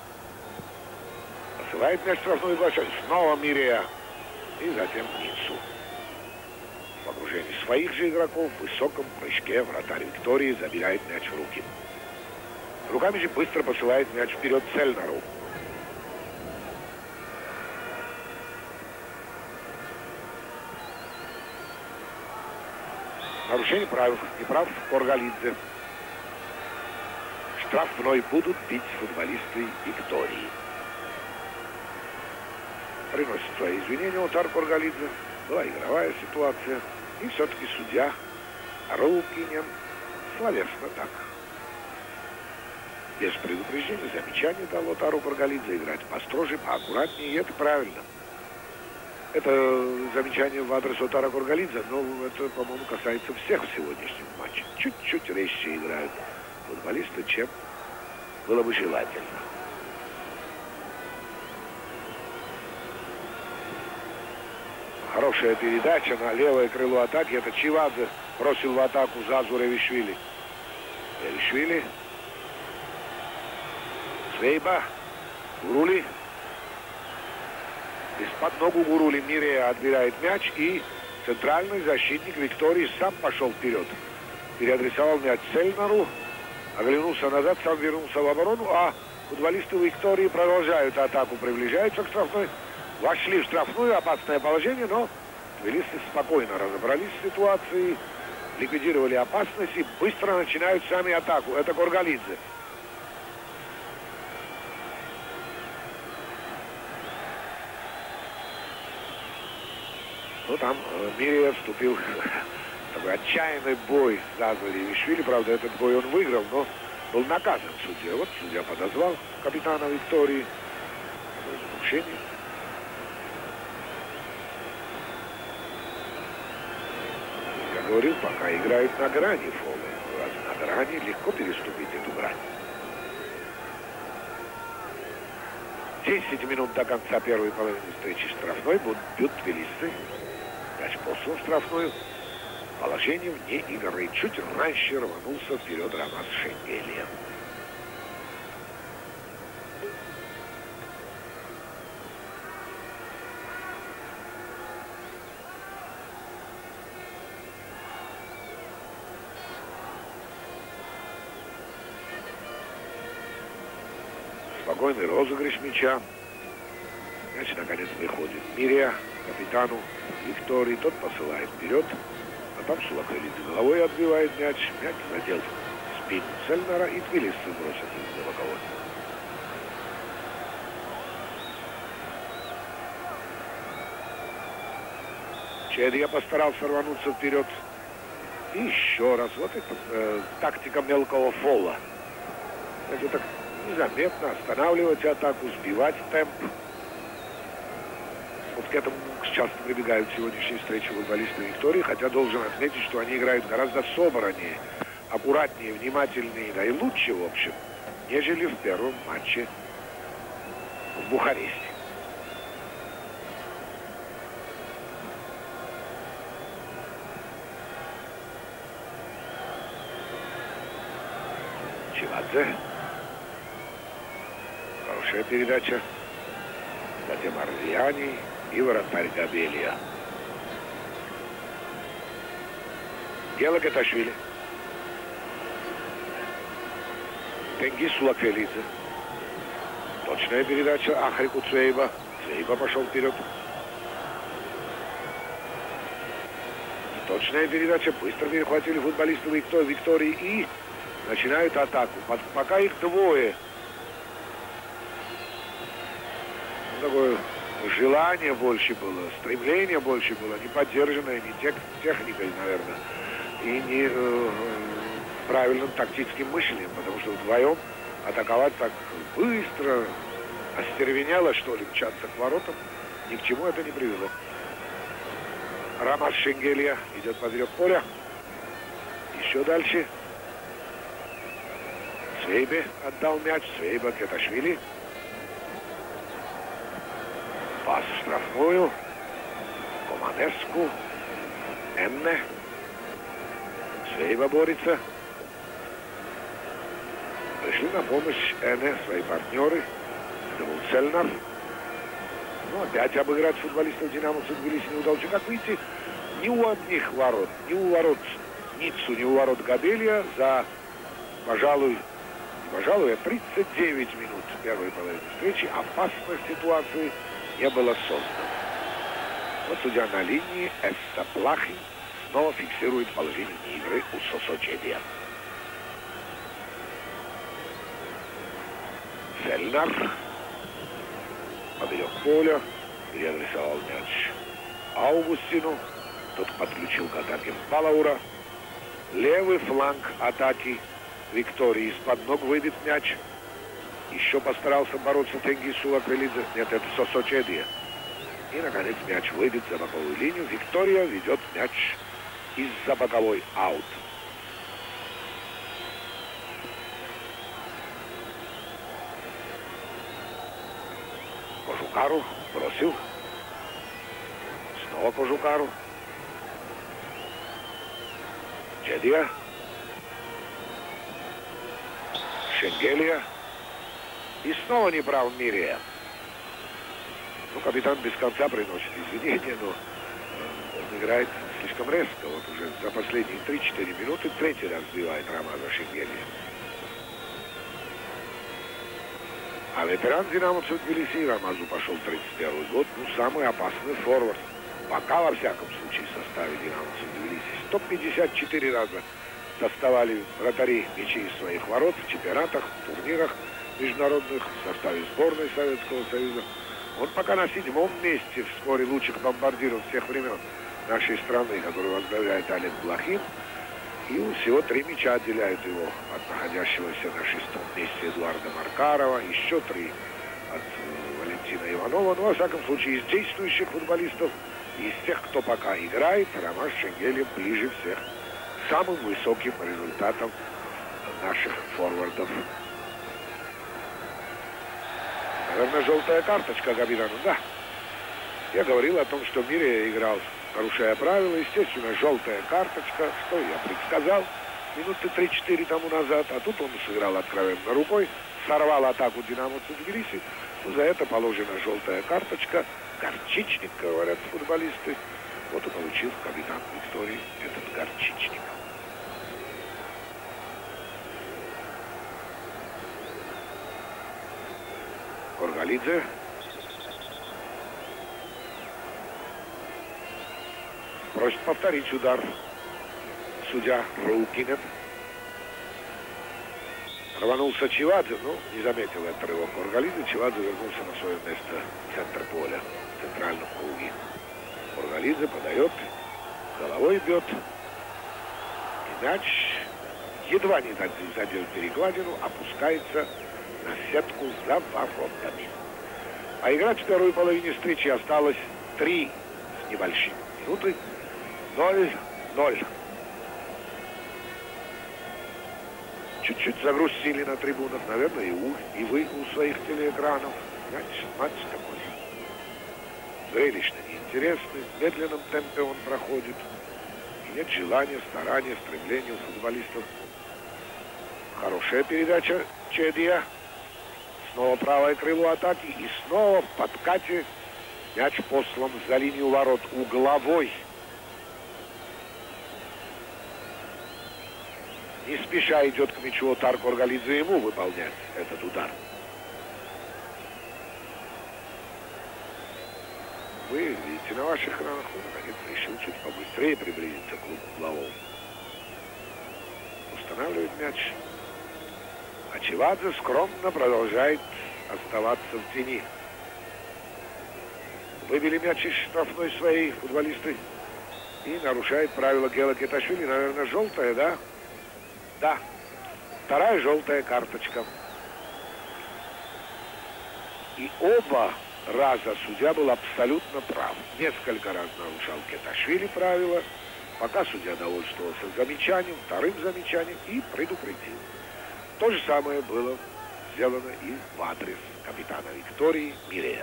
Посылает мяч в штрафную площадь. Снова Мирия. И затем Ниццу. В окружении своих же игроков в высоком прыжке вратарь Виктории забирает мяч в руки. Руками же быстро посылает мяч вперед Цельнару. Нарушение правил. Неправ Коргалидзе. Штрафной будут бить футболисты Виктории. Приносит свои извинения Отар Коргалидзе. Была игровая ситуация. И все-таки судья Рулкинен словесно так. Без предупреждения, замечания дал Отару Коргалидзе играть построже, поаккуратнее, и это правильно. Это замечание в адрес Отара Коргалидзе, но это, по-моему, касается всех в сегодняшнем матче. Чуть-чуть резче играют футболисты, чем было бы желательно. Хорошая передача на левое крыло атаки. Это Чивадзе бросил в атаку Зазу Ревишвили. Ревишвили. Свейба. Гурули. Из-под ногу Гурули Мирея отбирает мяч. И центральный защитник Виктории сам пошел вперед. Переадресовал мяч Цельнару. Оглянулся назад, сам вернулся в оборону. А футболисты Виктории продолжают атаку. Приближаются к штрафной. Вошли в штрафную, опасное положение, но тбилисцы спокойно разобрались с ситуацией, ликвидировали опасность и быстро начинают сами атаку. Это Горгалидзе. Ну, там Мирия вступил в такой отчаянный бой с Зазой Ревишвили. Правда, этот бой он выиграл, но был наказан судья. Вот судья подозвал капитана Виктории. Нарушение. Говорил, пока играют на грани фола. Раз на грани, легко переступить эту грань. 10 минут до конца первой половины встречи штрафной. Бьют тбилисцы. Мяч послал штрафную. Положение вне игры. Чуть раньше рванулся вперед Рамас Шенгелия. Спокойный розыгрыш мяча. Мяч наконец выходит Мирия, капитану Виктории. Тот посылает вперед. А там Сулаквелидзе головой отбивает мяч. Мяч задел спину Цельнара, и тбилисцы бросят из-за боковой. Чедья постарался рвануться вперед. И еще раз. Вот это тактика мелкого фола. Это так незаметно останавливать атаку, сбивать темп. Вот к этому часто прибегают в сегодняшней встрече футболисты Виктории, хотя должен отметить, что они играют гораздо собраннее, аккуратнее, внимательнее, да и лучше, в общем, нежели в первом матче в Бухаресте. Чивадзе. Хорошая передача. Затем Арзияни и вратарь Габелия. Гелагеташвили. Тенгиз Сулаквелидзе. Точная передача Ахрику Цвейба. Цвейба пошел вперед. Точная передача. Быстро перехватили футболисты Виктории и начинают атаку. Пока их двое. Такое желание больше было, стремление больше было, не поддержанное ни техникой, наверное, и не правильным тактическим мышлением, потому что вдвоем атаковать так быстро, остервенело, что ли, мчаться к воротам, ни к чему это не привело. Рамас Шенгелия идет поперек поля. Еще дальше. Свейбе отдал мяч. Свейба Кеташвили. Пас в штрафную. Команеску. Энне. Свейба борется. Пришли на помощь Энне, свои партнеры. Это был Цельнар. Ну, опять обыграть футболистов Динамо Тбилиси не удалось. Как видите, ни у одних ворот, ни у ворот Ниццу, ни у ворот Габелия за, пожалуй, 39 минут первой половины встречи опасной ситуации не было создано. Вот судья на линии Эсса Плахин снова фиксирует положение игры у Сосочедия. Цельнар поперек поля переадресовал мяч Аугустину. Тот подключил к атаке Балаура. Левый фланг атаки Виктории. Из-под ног выбит мяч. Еще постарался бороться Тенгиз Сулаквелидзе. Нет, это Сосочедия. И, наконец, мяч выбит за боковую линию. Виктория ведет мяч из-за боковой аут. Кожукару бросил. Снова Кожукару. Чедия. Шенгелия. И снова не прав Мирия. Ну, капитан без конца приносит извинения, но он играет слишком резко. Вот уже за последние 3-4 минуты третий раз сбивает Рамаза Шенгелия. А ветеран «Динамо» Тбилиси, Рамазу пошел 31 год, ну, самый опасный форвард. Пока, во всяком случае, в составе «Динамо» Тбилиси. 154 раза доставали вратари мячи из своих ворот в чемпионатах, в турнирах международных, в составе сборной Советского Союза. Он пока на 7-м месте в сборе лучших бомбардиров всех времен нашей страны, который возглавляет Олег Блохин. И всего 3 мяча отделяют его от находящегося на 6-м месте Эдуарда Маркарова, еще 3 от Валентина Иванова. Ну, во всяком случае, из действующих футболистов, из тех, кто пока играет, Рамаз Шенгелия ближе всех к самым высоким результатам наших форвардов. Наверное, желтая карточка капитану, да. Я говорил о том, что Мирия играл, нарушая правила. Естественно, желтая карточка, что я предсказал минуты 3-4 тому назад. А тут он сыграл откровенно рукой, сорвал атаку «Динамо» Тбилиси. Ну, за это положена желтая карточка. Горчичник, говорят футболисты. Вот и получил капитан Виктории этот горчичник. Горгалидзе. Просит повторить удар судья Рулкинен. Рванулся Чивадзе, но не заметил этот рывок Горгалидзе. Чивадзе вернулся на свое место в центр поля, в центральном круге. Горгалидзе подает, головой бьет. И мяч, едва не задел перекладину, опускается на сетку за воротами. А играть в первой половине встречи осталось 3 с небольшим минуты. 0-0. Чуть-чуть загрустили на трибунах, наверное, и вы у своих телеэкранов. Матч такой зрелищно неинтересный, в медленном темпе он проходит. И нет желания, старания, стремления у футболистов. Хорошая передача Чедия. Снова правое крыло атаки. И снова в подкате мяч послан за линию ворот угловой. Не спеша идет к мячу Отар Горгалидзе, ему выполнять этот удар. Вы видите на ваших экранах, он наконец решил чуть побыстрее приблизиться к угловому. Устанавливает мяч. А Чивадзе скромно продолжает оставаться в тени. Выбили мяч из штрафной своей футболисты. И нарушает правила Гела Кеташвили. Наверное, желтая, да? Да. Вторая желтая карточка. И оба раза судья был абсолютно прав. Несколько раз нарушал Кеташвили правила. Пока судья довольствовался замечанием, вторым замечанием и предупредил. То же самое было сделано и в адрес капитана Виктории Мирия.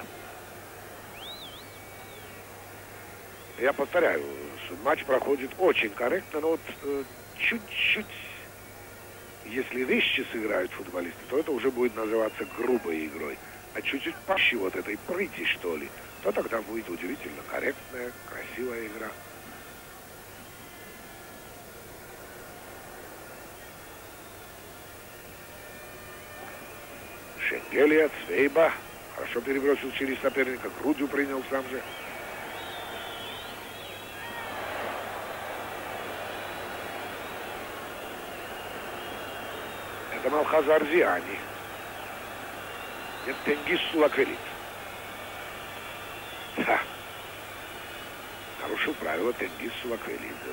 Я повторяю, матч проходит очень корректно, но вот чуть-чуть, если резче сыграют футболисты, то это уже будет называться грубой игрой. А чуть-чуть паще вот этой прыти, что ли, то тогда будет удивительно корректная, красивая игра. Шенгелия, Цвейба. Хорошо перебросил через соперника, грудью принял сам же. Это Малхазар Зиани. Нет, Тенгиз Сулаквелидзе. Да. Нарушил правила Тенгиз Сулаквелидзе.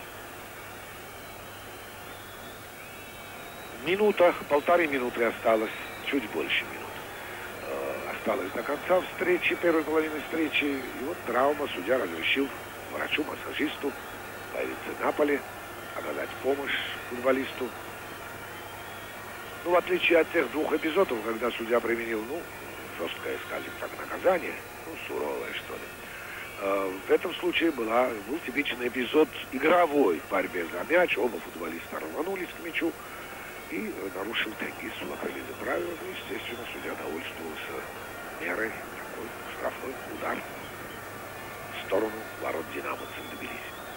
Минута, 1,5 минуты осталось. Чуть больше минут. Осталось до конца встречи, первой половины встречи. И вот травма. Судья разрешил врачу-массажисту появиться на поле, оказать помощь футболисту. Ну, в отличие от тех 2 эпизодов, когда судья применил, жесткое, скажем так, наказание, суровое, что ли, В этом случае был типичный эпизод игровой в борьбе за мяч. Оба футболиста рванулись к мячу и нарушил Тенгиз Сулакалидзе правила. Естественно, судья довольствовался мерой, такой штрафной удар в сторону ворот динамовцев Тбилиси.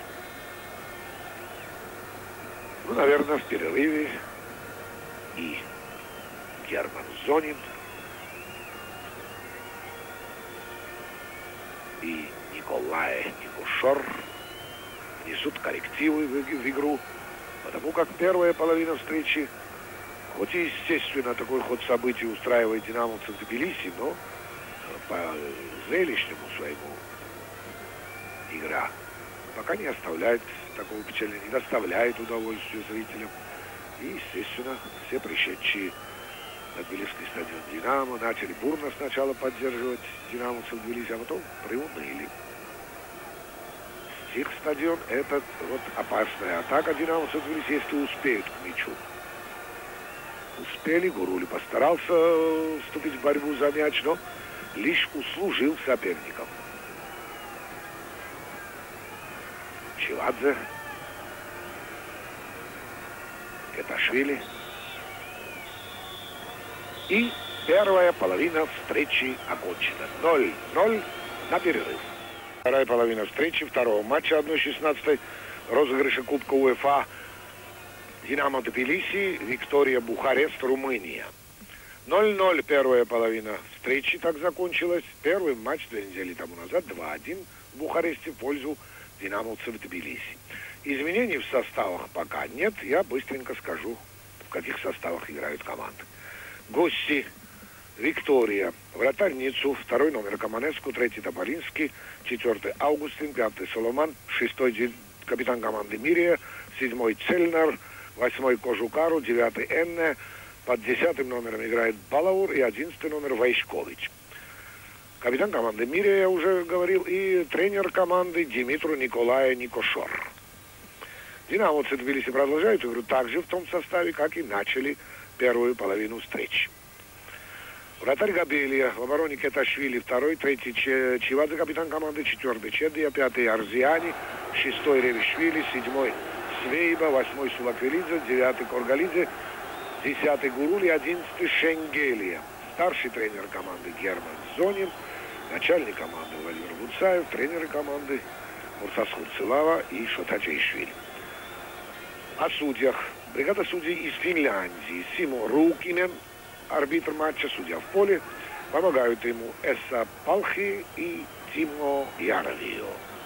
Ну, наверное, в перерыве и Герман Зонин, и Николай Никушор внесут коррективы в игру, потому как первая половина встречи, хоть и естественно такой ход событий устраивает динамовцев в Тбилиси, но по зрелищному своему игра пока не оставляет такого впечатления, не доставляет удовольствия зрителям. И, естественно, все пришедшие на тбилисский стадион «Динамо» начали бурно сначала поддерживать динамовцев в Тбилиси, а потом приуныли. Стих стадион — это вот опасная атака динамовцев в Тбилиси, если успеют к мячу. Успели, Гурули постарался вступить в борьбу за мяч, но лишь услужил соперникам. Чивадзе, Кеташвили. И первая половина встречи окончена. 0-0 на перерыв. Вторая половина встречи второго матча 1/16 розыгрыша Кубка УЕФА «Динамо Тбилиси», Виктория Бухарест, Румыния. 0-0 первая половина встречи так закончилась. Первый матч 2 недели тому назад 2-1 в Бухаресте в пользу динамовцев Тбилиси. Изменений в составах пока нет. Я быстренько скажу, в каких составах играют команды. Гости: Виктория, вратарь Ницу, 2 номер Каманеску, 3 Тополинский, 4 Августин, 5 Соломан, 6 капитан команды Мирия, 7 Цельнер, 8 Кожукару, 9 Энне, под 10 номером играет Балаур и 11 номер Вайшкович. Капитан команды Мирия, я уже говорил, и тренер команды Димитру Николая Никошор. Динамовцы Тбилиси продолжают игру также в том составе, как и начали первую половину встречи. Вратарь Габелия, в обороне Кеташвили, 2, 3 Чивадзе, капитан команды, 4 Чедия, 5 Арзиани, 6 Ревишвили, 7 Свейба, 8 Сулаквилидзе, 9 Коргалидзе, 10 Гурули, 11 Шенгелия. Старший тренер команды Герман Зонин, начальник команды Владимир Буцаев, тренеры команды Мурсасхур Цилава и Шотачейшвили. О судьях. Бригада судей из Финляндии. Симо Рукинен, арбитр матча, судья в поле. Помогают ему Эсса Палхи и Тимо Яровио.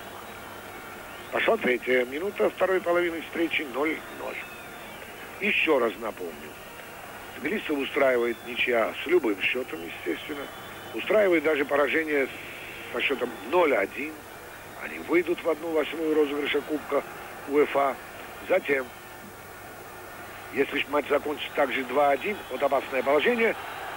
Пошла 3-я минута второй половины встречи, 0-0. Еще раз напомню. Тбилиси устраивает ничья с любым счетом, естественно. Устраивает даже поражение со счетом 0-1. Они выйдут в 1/8 розыгрыша Кубка УЕФА. Затем, если матч закончится также 2-1, вот опасное положение,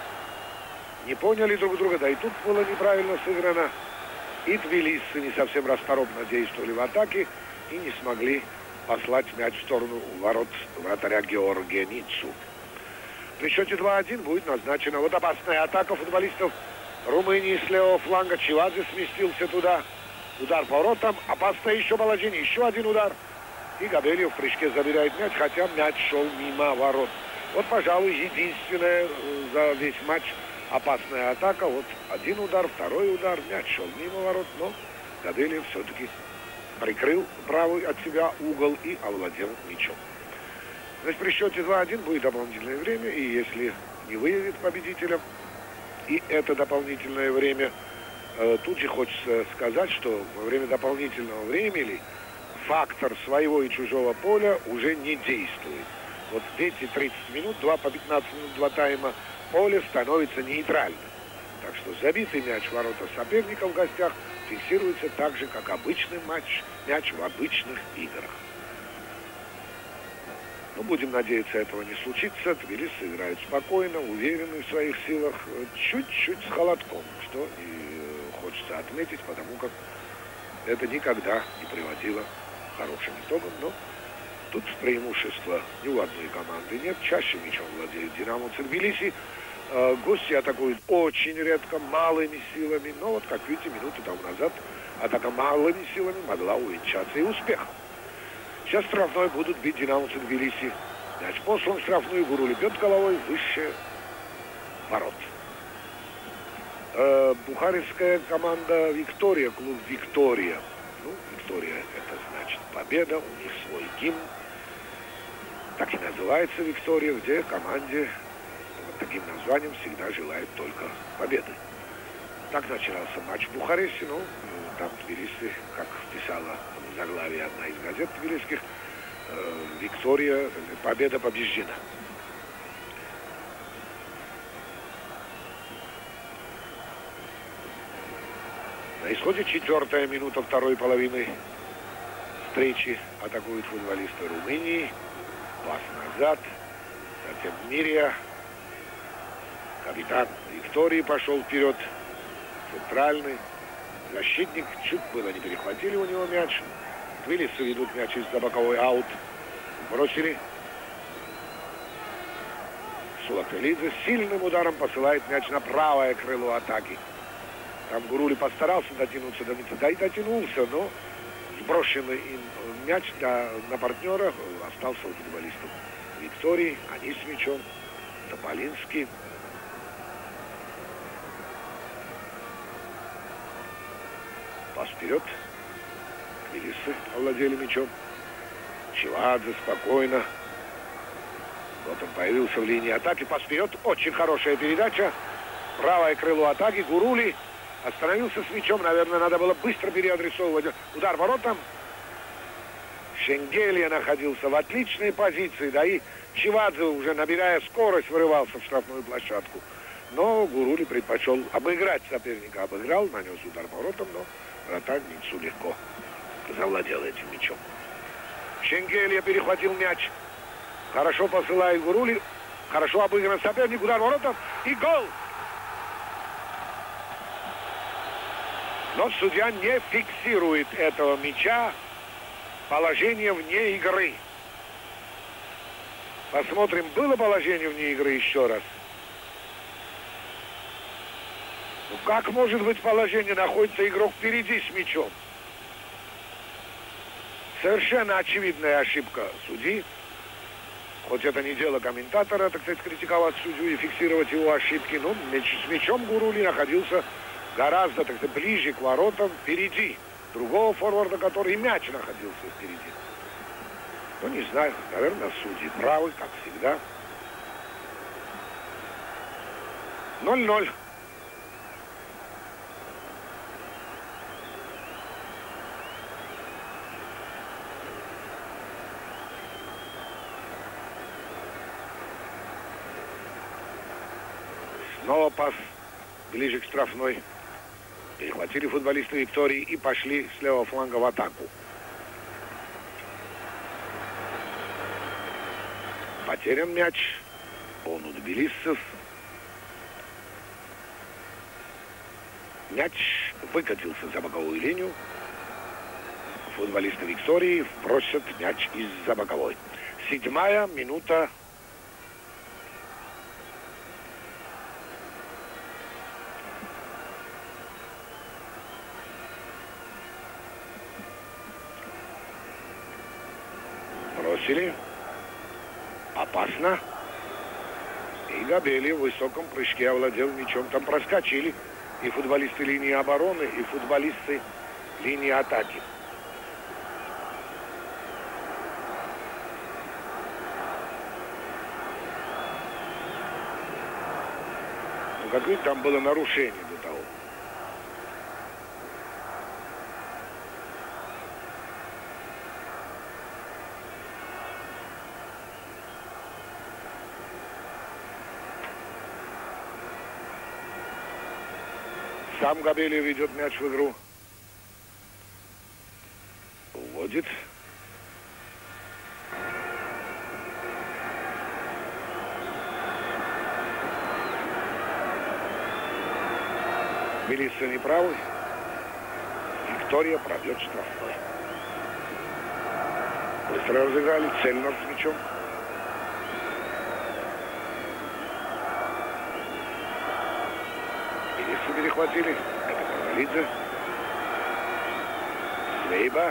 не поняли друг друга, да и тут было неправильно сыграно. И тбилисцы не совсем расторопно действовали в атаке и не смогли послать мяч в сторону ворот вратаря Георгия Ницу. При счете 2-1 будет назначена вот опасная атака футболистов Румынии с левого фланга. Чивадзе сместился туда. Удар по воротам. Опасное еще положение. Еще один удар. И Габелия в прыжке забирает мяч, хотя мяч шел мимо ворот. Вот, пожалуй, единственная за весь матч опасная атака. Вот один удар, второй удар. Мяч шел мимо ворот, но Габелия все-таки прикрыл правый от себя угол и овладел мячом. Значит, при счете 2-1 будет дополнительное время, и если не выявит победителя, и это дополнительное время, тут же хочется сказать, что во время дополнительного времени фактор своего и чужого поля уже не действует. Вот эти 30 минут, 2 по 15 минут, 2 тайма, поле становится нейтральным. Так что забитый мяч в ворота соперника в гостях фиксируется так же, как обычный мяч в обычных играх. Но будем надеяться, этого не случится. Тбилиси играют спокойно, уверены в своих силах, чуть-чуть с холодком, что и хочется отметить, потому как это никогда не приводило к хорошим итогам. Но тут преимущества ни у одной команды нет. Чаще мячом владеют динамовцы Тбилиси. Гости атакуют очень редко, малыми силами. Но вот, как видите, минуту тому назад атака малыми силами могла увенчаться и успехом. Сейчас штрафной будут бить динамовцы Тбилиси. Мяч послан в штрафную, Гурули бьет головой выше ворот. Бухарестская команда Виктория, клуб Виктория. Ну, Виктория это значит победа, у них свой гимн. Так и называется Виктория, где команде под таким названием всегда желают только победы. Так начинался матч в Бухаресте, ну, там Тбилиси, как писала в заглавии одна из газет тбилисских, Виктория, победа побеждена. На исходе 4-я минута второй половины встречи атакуют футболисты Румынии. Пас назад, затем Мирия. Капитан Виктории пошел вперед. Центральный. Защитник чуть было не перехватили у него мяч. Тбилиси ведут мяч из-за боковой аут. Бросили. Сулакелидзе сильным ударом посылает мяч на правое крыло атаки. Там Гурули постарался дотянуться до мяча. Да и дотянулся, но сброшенный им мяч на партнера остался у футболистов Виктории. Они с мячом. Тополинский. Пас вперед. Тбилиси овладели мячом. Чевадзе спокойно. Вот он появился в линии атаки. Пас вперед. Очень хорошая передача. Правое крыло атаки. Гурули остановился с мячом. Наверное, надо было быстро переадресовывать. Удар воротам. Шенгелия находился в отличной позиции. Да и Чевадзе, уже набирая скорость, вырывался в штрафную площадку. Но Гурули предпочел обыграть соперника. Обыграл, нанес удар по воротам, но вратарь Ницу легко завладел этим мячом. Шенгелия перехватил мяч. Хорошо посылает Гурули. Хорошо обыгран соперник. Удар воротам. И гол! Но судья не фиксирует этого мяча. Положение вне игры. Посмотрим, было положение вне игры еще раз. Ну, как может быть положение? Находится игрок впереди с мячом. Совершенно очевидная ошибка судьи. Хоть это не дело комментатора, так сказать, критиковать судью и фиксировать его ошибки. Но с мячом Гурули находился гораздо, так сказать, ближе к воротам, впереди другого форварда, который и мяч находился впереди. Ну, не знаю, наверное, судьи правы, как всегда. 0-0. Снова пас ближе к штрафной. Перехватили футболисты Виктории и пошли с левого фланга в атаку. Потерян мяч. Он у тбилиссов. Мяч выкатился за боковую линию. Футболисты Виктории просят мяч из-за боковой. 7-я минута. Бросили. Опасно. И Габели в высоком прыжке овладел мячом. Там проскочили и футболисты линии обороны, и футболисты линии атаки. Ну, как видите, там было нарушение до того. Сам Габели ведет мяч в игру. Уводит. Тбилиси неправый. Виктория пробьет штрафной. Быстро разыграли. Цельнер с мячом. Перехватили. Это Карвалидзе. Цвейба.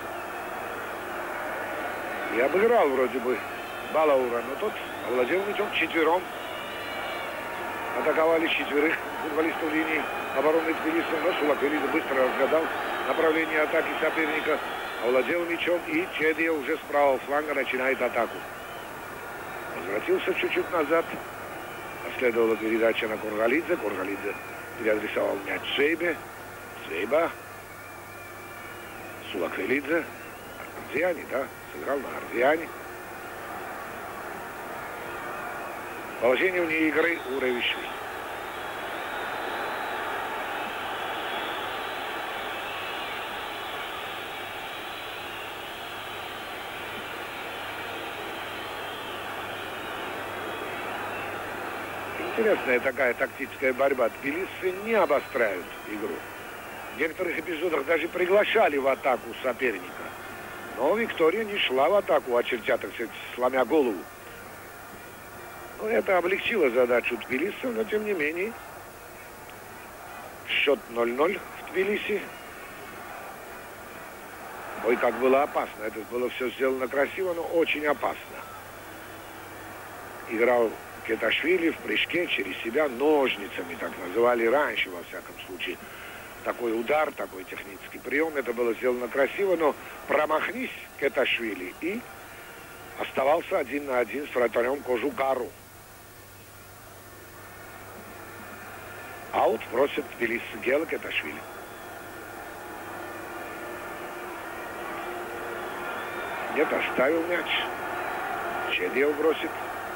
И обыграл вроде бы Балаура, но тот овладел мячом четвером. Атаковали четверых футболистов линии обороны Тбилиси, но Сулаквелидзе быстро разгадал направление атаки соперника, овладел мячом, и Чедия уже с правого фланга начинает атаку. Возвратился чуть-чуть назад. Последовала передача на Кургалидзе. Кургалидзе переадресовал мяч Цвейбе. Цвейба. Сулаквелидзе. Ардзиани, да? Сыграл на Ардзиани. Положение вне игры у Ревишвили. Интересная такая тактическая борьба. Тбилиси не обостряют игру. В некоторых эпизодах даже приглашали в атаку соперника. Но Виктория не шла в атаку, очертя, так сказать, сломя голову. Но это облегчило задачу Тбилиси, но тем не менее. Счет 0-0 в Тбилиси. Ой, как было опасно. Это было все сделано красиво, но очень опасно. Играл Кеташвили в прыжке через себя ножницами, так называли раньше, во всяком случае. Такой удар, такой технический прием. Это было сделано красиво, но промахнись Кеташвили, и оставался 1 на 1 с вратарем Кожукару. Аут просит Тбилиси Гела Кеташвили. Нет, оставил мяч. Чедия бросит.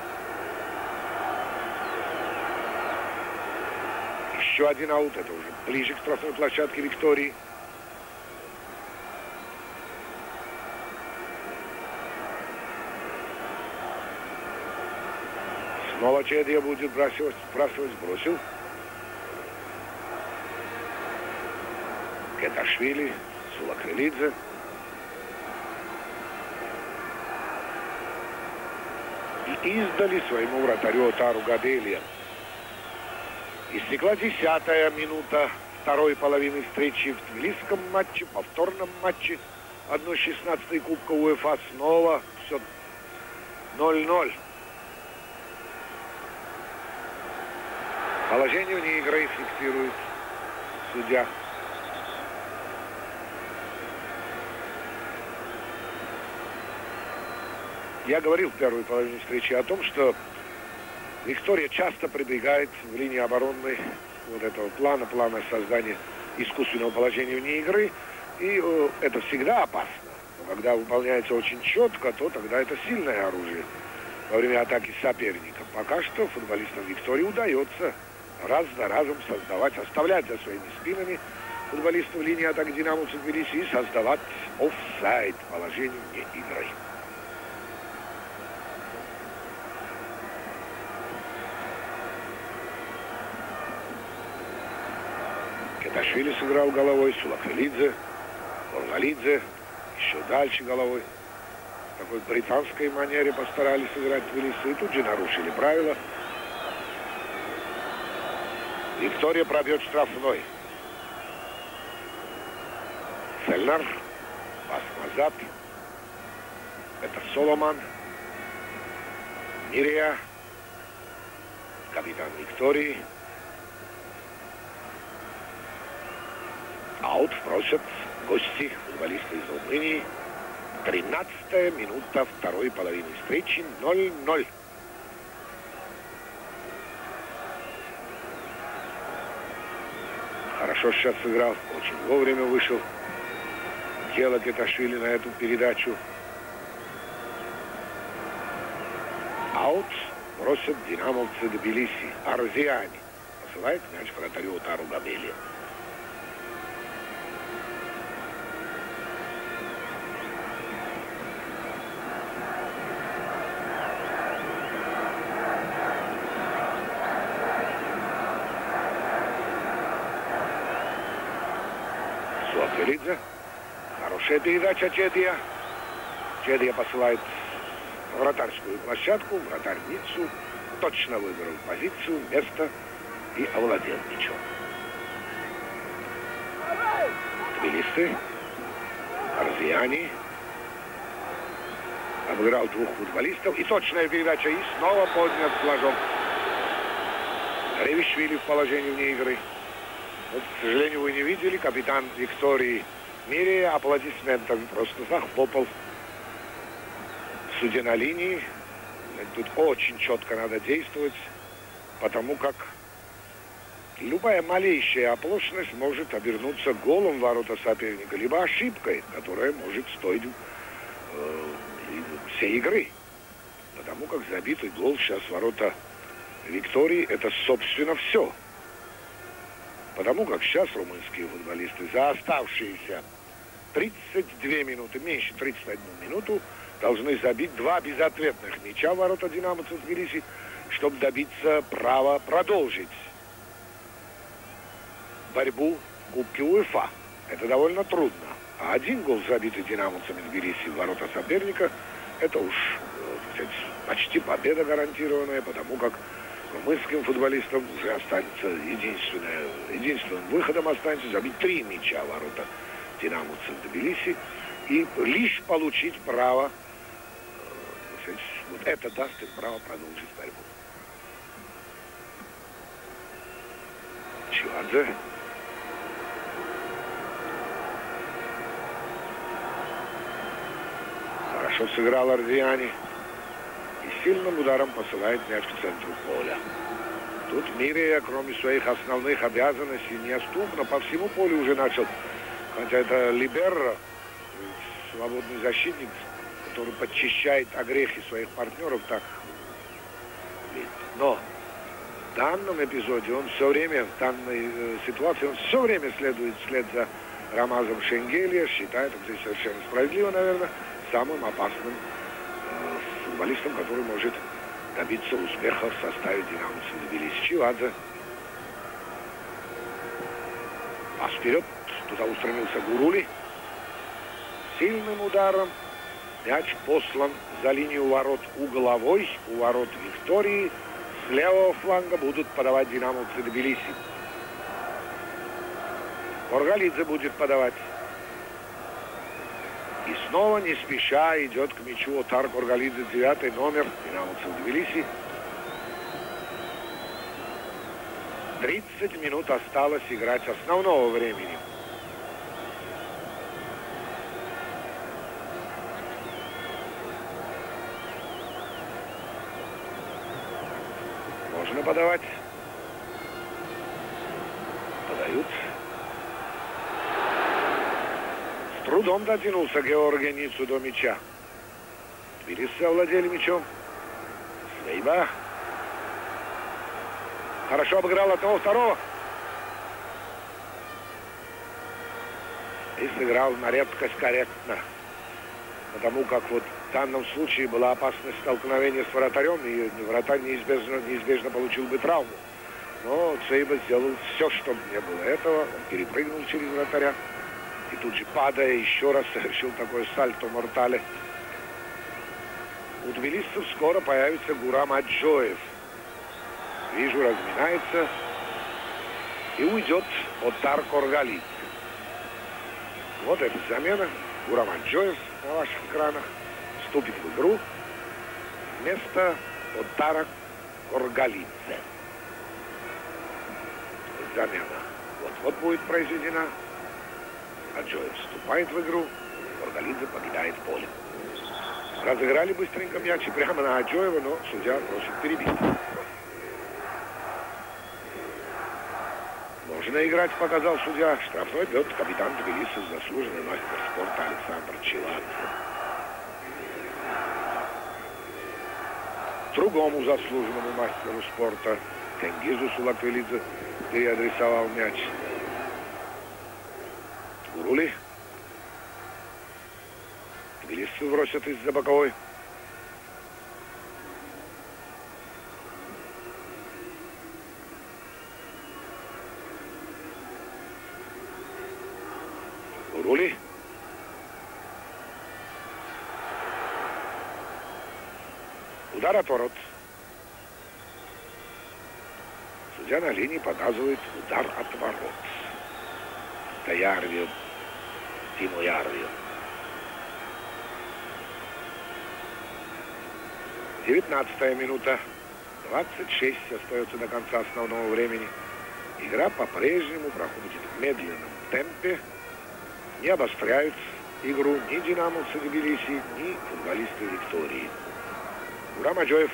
Еще один аут. Это уже ближе к штрафной площадке Виктории. Снова Чедия будет сбрасывать. Бросил. Кеташвили, Сулаквелидзе. И издали своему вратарю Отару Габелия. Истекла 10-я минута второй половины встречи в тбилисском матче, повторном матче 1/16 Кубка УЕФА. Снова все 0-0. Положение вне игры фиксирует судья. Я говорил в первой половине встречи о том, что Виктория часто прибегает в линии обороны вот этого плана создания искусственного положения вне игры. И это всегда опасно. Но когда выполняется очень четко, то тогда это сильное оружие во время атаки соперника. Пока что футболистам Виктории удается раз за разом создавать, оставлять за своими спинами футболистов линии атаки Динамовцев Тбилиси и создавать офсайд, положение вне игры. Кеташвили сыграл головой, Сулаквелидзе, Кургалидзе, еще дальше головой. В такой британской манере постарались сыграть Тбилиси и тут же нарушили правила. Виктория пробьет штрафной. Цельнар, пас назад. Это Соломан. Мирия, капитан Виктории. Аут просят гости, футболисты из Румынии. 13-я минута второй половины встречи. 0-0. Хорошо сейчас сыграл. Очень вовремя вышел Гела Кеташвили на эту передачу. Аут просят динамовцы Тбилиси. Ардзиани посылает мяч вратарю Отару Габелия. Сулаквелидзе. Хорошая передача Чедия. Чедия посылает вратарскую площадку, вратарь Ниццу. Точно выбрал позицию, место и овладел мячом. Тбилиси. Арзияни обыграл двух футболистов. И точная передача. И снова поднят флажок. Ревишвили в положении вне игры. Вот, к сожалению, вы не видели. Капитан Виктории Мирия аплодисментами просто захлопал судья на линии. Тут очень четко надо действовать, потому как любая малейшая оплошность может обернуться голом в ворота соперника, либо ошибкой, которая может стоить всей игры. Потому как забитый гол сейчас в ворота Виктории — это, собственно, все. Потому как сейчас румынские футболисты за оставшиеся 32 минуты, меньше 31 минуту, должны забить 2 безответных мяча в ворота «Динамовцев» Тбилиси, чтобы добиться права продолжить борьбу в Кубке УЕФА. Это довольно трудно. А один гол, забитый «Динамовцами» Тбилиси в ворота соперника, это уж, так сказать, почти победа гарантированная, потому как румынским футболистам уже останется единственным выходом останется забить 3 мяча в ворота «Динамовцев» Тбилиси и лишь получить право, вот это даст им право продолжить борьбу. Чиладзе. Хорошо сыграл Арзияни. И сильным ударом посылает мяч к центру поля. Тут Мирия, кроме своих основных обязанностей, неотступно по всему полю уже начал. Хотя это либерро, свободный защитник, который подчищает огрехи своих партнеров, так видно. Но в данном эпизоде он все время, в данной ситуации, он все время следует вслед за Рамазом Шенгелия, считает, это здесь совершенно справедливо, наверное, самым опасным футболистом, который может добиться успеха в составе «Динамовцев» Тбилиси. Чиладзе. А вперед туда устремился Гурули. Сильным ударом мяч послан за линию ворот угловой. У ворот Виктории с левого фланга будут подавать «Динамовцы» Тбилиси. Горгалидзе будет подавать. И снова не спеша идет к мячу Отар Горгалидзе, 9-й номер «Динамовцев» Тбилиси. 30 минут осталось играть основного времени. Можно подавать. Подают. С трудом дотянулся Георгий Ницу до мяча. Тбилисцы овладели мячом. Свейба. Хорошо обыграл одного, второго. И сыграл на редкость корректно. Потому как вот в данном случае была опасность столкновения с вратарем, и вратарь неизбежно получил бы травму. Но Цейба сделал все, чтобы не было этого. Он перепрыгнул через вратаря. И тут же, падая, еще раз совершил такое сальто-мортале. У тбилисцев скоро появится Гурам Аджоев. Вижу, разминается. И уйдет Отар Горгалидзе. Вот эта замена. Гурам Аджоев на ваших экранах вступит в игру вместо Отара Горгалидзе. Замена вот-вот будет произведена. Аджоев вступает в игру. Горгалидзе покидает поле. Разыграли быстренько мяч и прямо на Аджоева, но судья просит перебить. Можно играть, показал судья. Штрафной бьет капитан Тбилиси, заслуженный мастер спорта Александр Чиладзе. Другому заслуженному мастеру спорта Тенгизу Сулаквелидзе переадресовал мяч. Гурули. Тбилисцы бросят из-за боковой. Гурули. Удар от ворот. Судья на линии показывает удар от ворот. Это Ярвио. Тимо Ярвио. 19-я минута. 26 остается до конца основного времени. Игра по-прежнему проходит в медленном темпе. Не обостряют игру ни динамовцы Тбилиси, ни футболисты Виктории. Гурам Аджоев.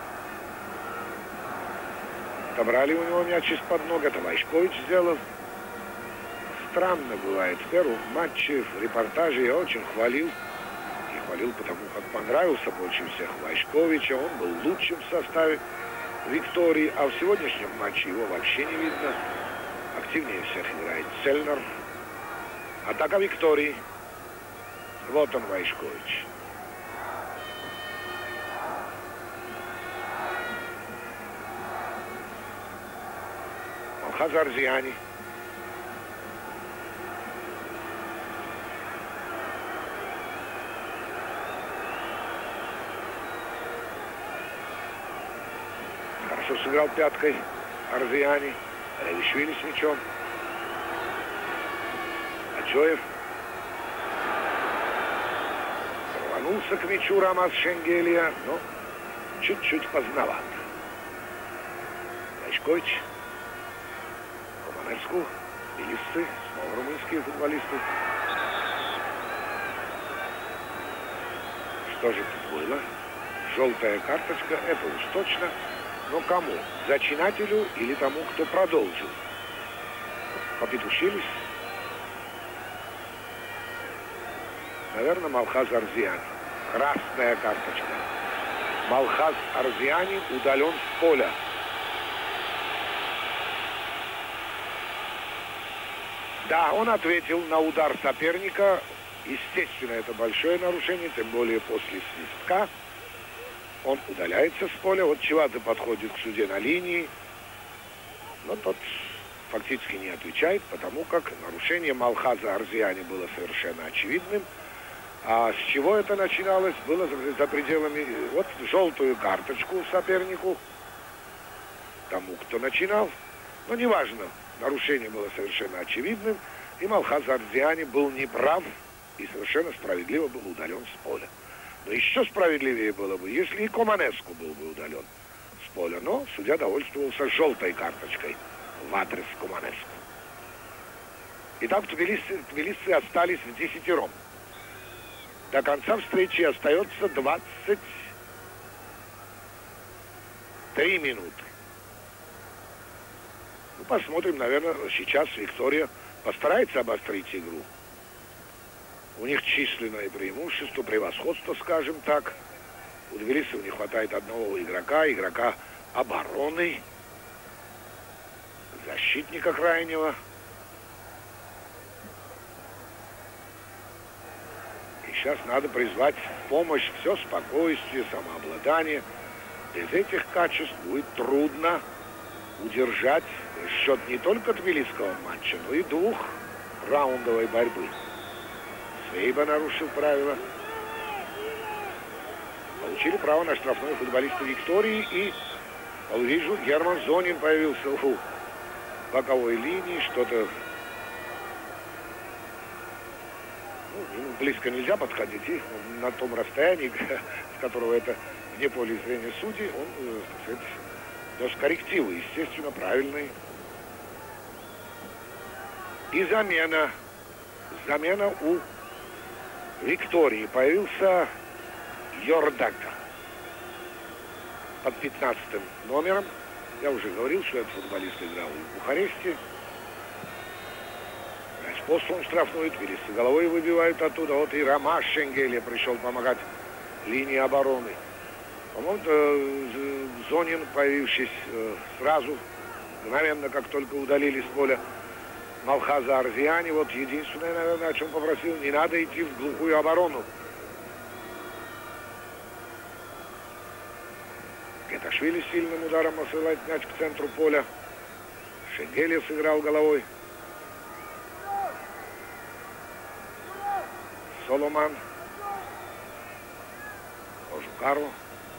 Отобрали у него мяч из-под ног. Это Вайшкович сделал. Странно бывает. В первом матче, в репортаже я очень хвалил. И хвалил потому, как понравился больше всех Вайшковича. Он был лучшим в составе Виктории. А в сегодняшнем матче его вообще не видно. Активнее всех играет Цельнер. Атака Виктории. Вот он, Вайшкович. Малхаз Арзияни. Хорошо сыграл пяткой Арзияни. Ревишвили с мячом. Аджоев. Рванулся к мячу Рамаз Шенгелия, но чуть-чуть поздновато. Вайшкович. Романеску. Тбилисцы. Снова румынские футболисты. Что же тут было? Желтая карточка, это уж точно. Но кому? Зачинателю или тому, кто продолжил? Попетушились? Наверное, Малхаз Арзияни. Красная карточка. Малхаз Арзияни удален с поля. Да, он ответил на удар соперника. Естественно, это большое нарушение, тем более после свистка. Он удаляется с поля. Вот Чевадзе подходит к судье на линии. Но тот фактически не отвечает, потому как нарушение Малхаза Арзияни было совершенно очевидным. А с чего это начиналось, было за пределами... Вот желтую карточку сопернику, тому, кто начинал. Но неважно, нарушение было совершенно очевидным. И Малхаз Арзияни был неправ и совершенно справедливо был удален с поля. Но еще справедливее было бы, если и Команеску был бы удален с поля. Но судья довольствовался желтой карточкой в адрес Команеску. Итак, тбилисцы остались в 10. До конца встречи остается 23 минуты. Ну, посмотрим, наверное, сейчас Виктория постарается обострить игру. У них численное преимущество, превосходство, скажем так. У тбилисцев не хватает одного игрока обороны, защитника крайнего. И сейчас надо призвать в помощь все спокойствие, самообладание. Без этих качеств будет трудно удержать счет не только тбилисского матча, но и двухраундовой борьбы. Свейба нарушил правила. Получили право на штрафной футболисты Виктории. И, вижу, Герман Зонин появился у боковой линии. Что-то... Ну, близко нельзя подходить. И на том расстоянии, с которого это вне поля зрения судей, он, так сказать, даже коррективы, естественно, правильные. И замена. Замена у Виктории. Появился Йордака под 15-м номером. Я уже говорил, что этот футболист играл в Бухаресте. Мяч послан штрафную, тбилисцы головой выбивают оттуда. Вот и Рамаз Шенгелия пришел помогать линии обороны. По-моему, Зонин, появившись сразу, мгновенно, как только удалили с поля Малхаза Арзияни, вот единственное, наверное, о чем попросил, не надо идти в глухую оборону. Геташвили сильным ударом посылает мяч к центру поля. Шенгелия сыграл головой. Соломан. Ожукару.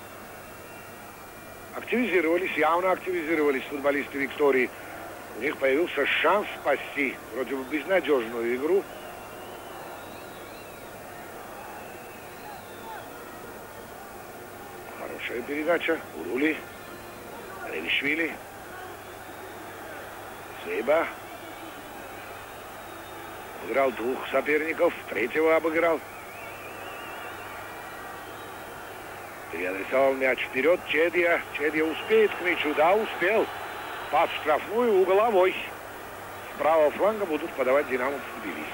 Явно активизировались футболисты Виктории. У них появился шанс спасти вроде бы безнадежную игру. Хорошая передача. Урули. Ревишвили. Свейба. Обыграл двух соперников. Третьего обыграл. Переадресовал мяч вперед. Чедья. Чедья успеет к мячу. Да, успел. Пас в штрафную угловой. С правого фланга будут подавать «Динамо» в Тбилиси.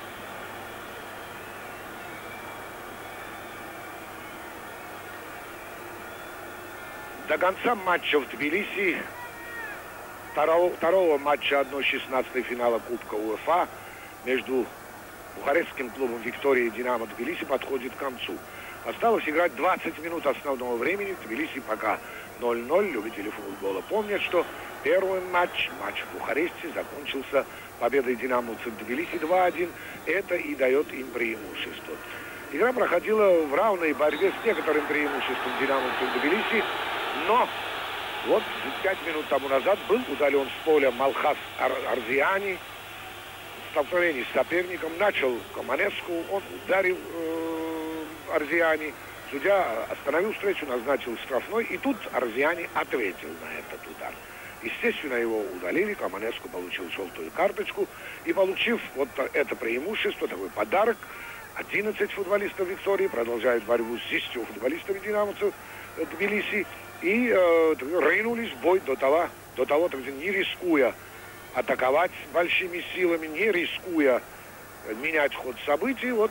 До конца матча в Тбилиси, второго матча 1/16 финала Кубка УЕФА между бухарестским клубом «Виктория» и «Динамо» Тбилиси подходит к концу. Осталось играть 20 минут основного времени. В Тбилиси пока 0-0. Любители футбола помнят, что первый матч в Бухаресте закончился победой динамовцев в Тбилиси 2-1. Это и дает им преимущество. Игра проходила в равной борьбе с некоторым преимуществом динамовцев в Тбилиси. Но вот 5 минут тому назад был удален с поля Малхас Арзияни. В столкновении с соперником начал Команеску. Он ударил Арзияни. Судья остановил встречу, назначил штрафной. И тут Арзияни ответил на этот удар. Естественно, его удалили. Команеску получил желтую карточку. И получив вот это преимущество, такой подарок, 11 футболистов «Виктории» продолжают борьбу с 10 футболистами «Динамовцев» Тбилиси. И рынулись в бой до того, не рискуя атаковать большими силами, не рискуя менять ход событий. Вот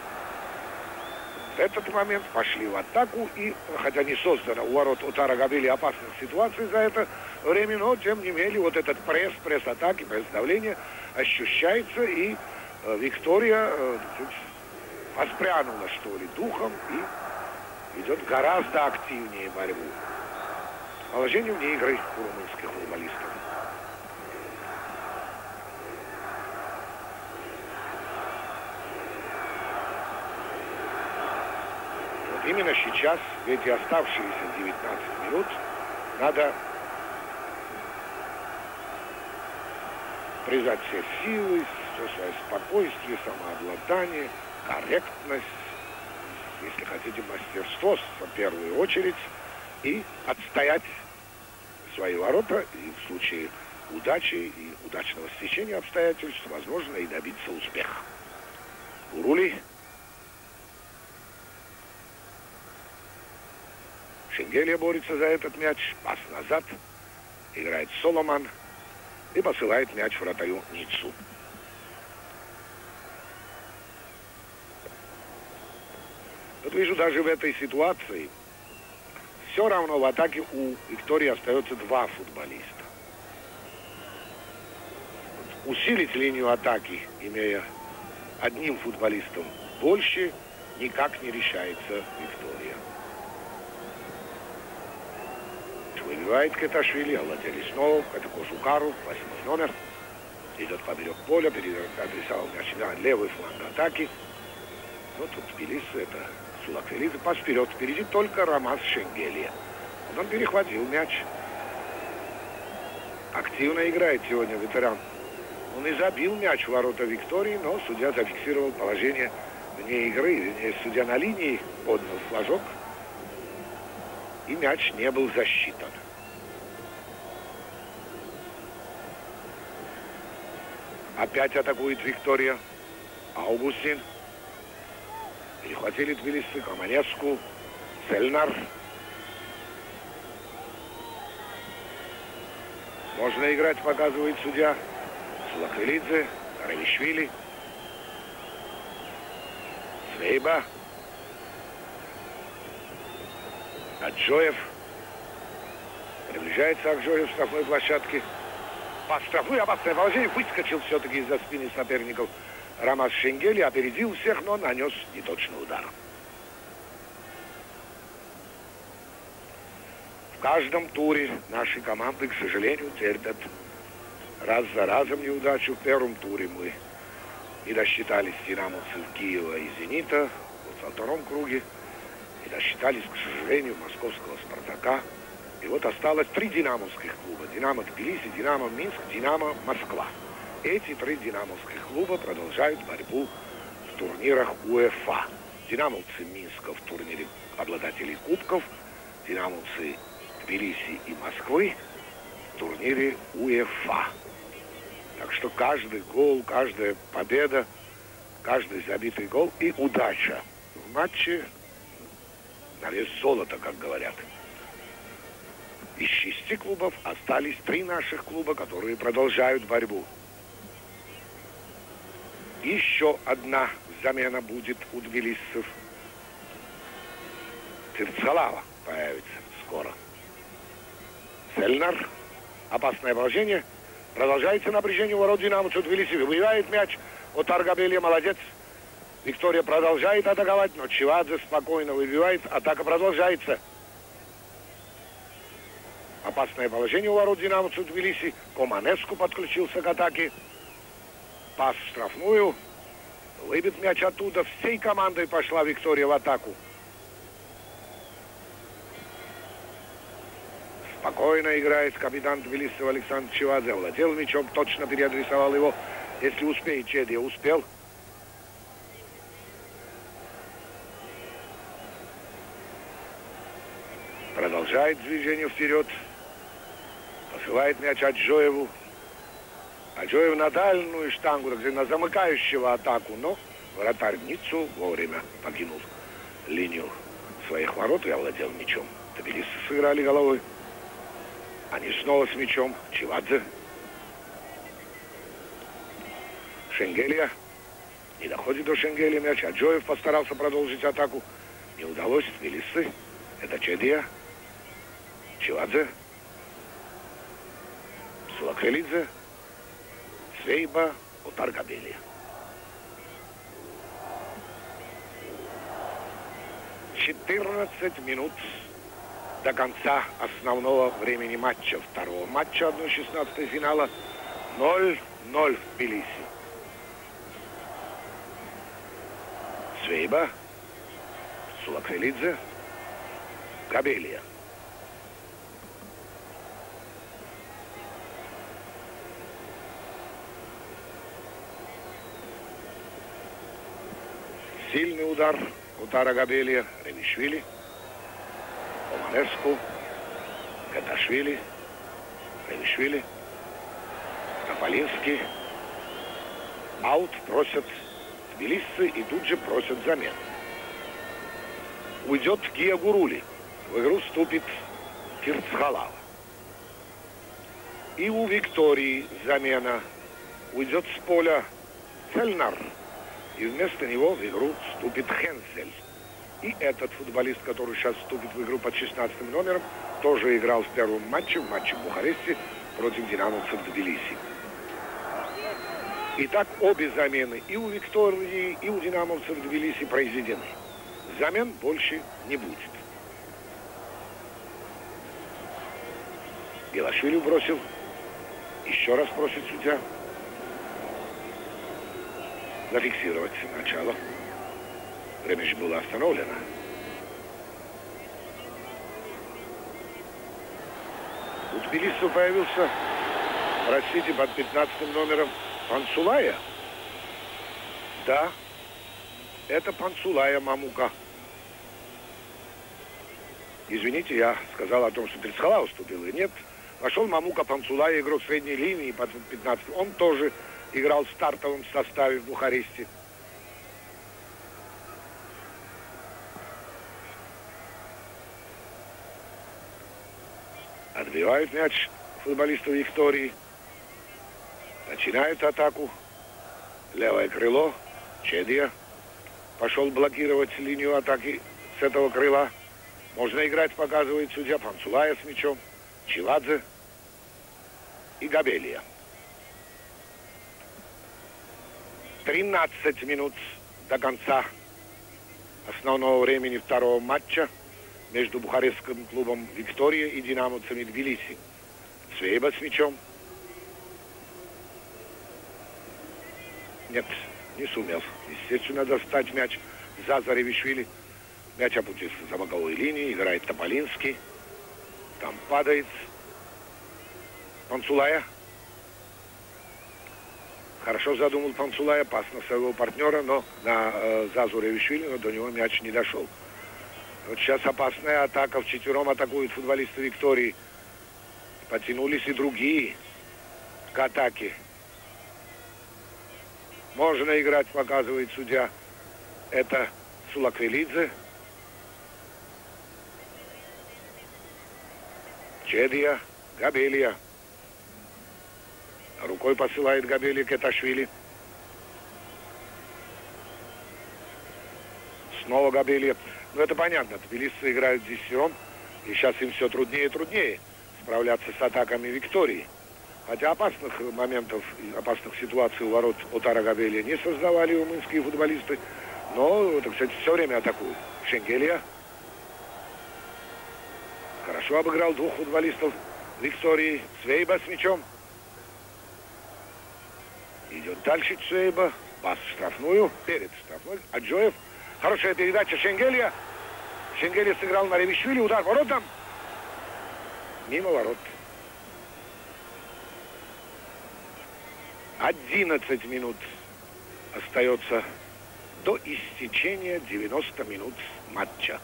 в этот момент пошли в атаку. И, хотя не создано у ворот Отара Габели опасных ситуаций за это время, но, тем не менее, вот этот пресс атаки, пресс давления ощущается. И «Виктория» воспрянула, что ли, духом и идет гораздо активнее борьбу. Положение вне игры у румынских футболистов. Вот именно сейчас, в эти оставшиеся 19 минут, надо призвать все силы, все свое спокойствие, самообладание, корректность, если хотите, мастерство в первую очередь, и отстоять свои ворота, и в случае удачи и удачного стечения обстоятельств, возможно, и добиться успеха. Урули. Шенгелия борется за этот мяч. Пас назад. Играет Соломан. И посылает мяч вратарю Ниццу. Вот вижу, даже в этой ситуации все равно в атаке у «Виктории» остается два футболиста. Усилить линию атаки, имея одним футболистом больше, никак не решается «Виктория». Выбивает Кеташвили, овладели снова. Это Кожукару, 8 номер. Идет поперек поля, переадресовал мяч на левый фланг атаки. Но тут Тбилиси, это Сулаквелидзе, пас вперед. Впереди только Рамаз Шенгелия. Он перехватил мяч. Активно играет сегодня ветеран. Он и забил мяч в ворота «Виктории», но судья зафиксировал положение вне игры. Вернее, судья на линии поднял флажок, и мяч не был засчитан. Опять атакует «Виктория». Аugustin. Перехватили Тбилиси, Команеску, Цельнар. Можно играть, показывает судья. Сулаквелидзе, Равишвили, Свейба, Аджоев. Приближается Аджоев в штрафной площадке. По штрафной, опасное положение, выскочил все-таки из-за спины соперников. Рамаз Шенгели опередил всех, но нанес неточный удар. В каждом туре наши команды, к сожалению, терпят раз за разом неудачу. В первом туре мы не досчитались динамовцев Киева и Зенита. Вот во втором круге не досчитались, к сожалению, московского Спартака. И вот осталось 3 динамовских клуба. Динамо Тбилиси, Динамо Минск, Динамо Москва. Эти 3 динамовских клуба продолжают борьбу в турнирах УЕФА. Динамовцы Минска в турнире обладателей кубков, динамовцы Тбилиси и Москвы в турнире УЕФА. Так что каждый гол, каждая победа, каждый забитый гол и удача в матче на вес золота, как говорят. Из 6 клубов остались 3 наших клуба, которые продолжают борьбу. Еще одна замена будет у тбилиссов. Цирцхалава появится скоро. Сельнар. Опасное положение. Продолжается напряжение у ворот динамовцев Тбилиси. Выбивает мяч. Отар Габелия молодец. Виктория продолжает атаковать, но Чивадзе спокойно выбивает. Атака продолжается. Опасное положение у ворот динамовцев Тбилиси. Команеску подключился к атаке. Пас в штрафную. Выбит мяч оттуда. Всей командой пошла Виктория в атаку. Спокойно играет капитан Тбилисов Александр Чивадзе. Владел мячом, точно переадресовал его. Если успеет, Чедия успел. Продолжает движение вперед. Посылает мяч Аджоеву. Аджоев на дальнюю штангу, так сказать, на замыкающего атаку. Но вратарь Ниццу вовремя покинул линию своих ворот и овладел мячом. Тбилисы сыграли головой. Они снова с мячом. Чивадзе. Шенгелия. Не доходит до Шенгелия мяч. Аджоев постарался продолжить атаку. Не удалось. Тбилисы. Это Чедия. Чивадзе. Сулаквелидзе. Свейба. Отар Габелия. 14 минут до конца основного времени матча. Второго матча 1/16 финала. 0-0 в Тбилиси. Свейба. Сулаквелидзе. Габелия. Сильный удар Отара Габелия. Ревишвили. Команеску. Гаташвили. Ревишвили. Тополинский. Аут просят тбилисцы и тут же просят замену. Уйдет Гия Гурули. В игру вступит Цирцхалава. И у Виктории замена. Уйдет с поля Сельнар. И вместо него в игру вступит Хенсель. И этот футболист, который сейчас вступит в игру под 16 номером, тоже играл в первом матче, в матче в Бухаресте против динамовцев Тбилиси. Итак, обе замены и у Виктории, и у динамовцев Тбилиси произведены. Замен больше не будет. Белашвили бросил. Еще раз просит судья зафиксировать начало. Время же было остановлено. У тбилисцев появился, простите, под 15 номером Пансулая. Да, это Пансулая Мамука. Извините, я сказал о том, что Цирцхалава уступил. И нет, вошел Мамука Пансулая, игрок средней линии под 15. Он тоже играл в стартовом составе в Бухаресте. Отбивают мяч футболисты Виктории. Начинают атаку. Левое крыло. Чедия пошел блокировать линию атаки с этого крыла. Можно играть, показывает судья. Пансулая с мячом. Чивадзе и Габелия. 13 минут до конца основного времени второго матча между бухарестским клубом «Виктория» и динамовцами Тбилиси. Свейба с мячом. Нет, не сумел. Естественно, достать мяч за Заревишвили. Мяч опустился за боковой линии. Играет Тополинский. Там падает Пансулая. Хорошо задумал Пансулая, пас на своего партнера, но на Зазу Ревишвили, но до него мяч не дошел. Вот сейчас опасная атака. Вчетвером атакуют футболисты Виктории. Потянулись и другие к атаке. Можно играть, показывает судья. Это Сулаквелидзе. Чедия, Габелия. Рукой посылает Габелия Кеташвили. Снова Габелия. Ну, это понятно. Тбилисцы играют здесь сером. И сейчас им все труднее и труднее справляться с атаками Виктории. Хотя опасных моментов, опасных ситуаций у ворот Отара Габелия не создавали румынские футболисты. Но, так сказать, все время атакуют. Шенгелия. Хорошо обыграл двух футболистов Виктории. Цвейба с мячом. Идет дальше Цвейба. Пас в штрафную. Перед штрафной. Аджоев. Хорошая передача Шенгелия. Шенгелия сыграл на Ревишвили. Удар воротам. Мимо ворот. 11 минут остается до истечения 90 минут матча.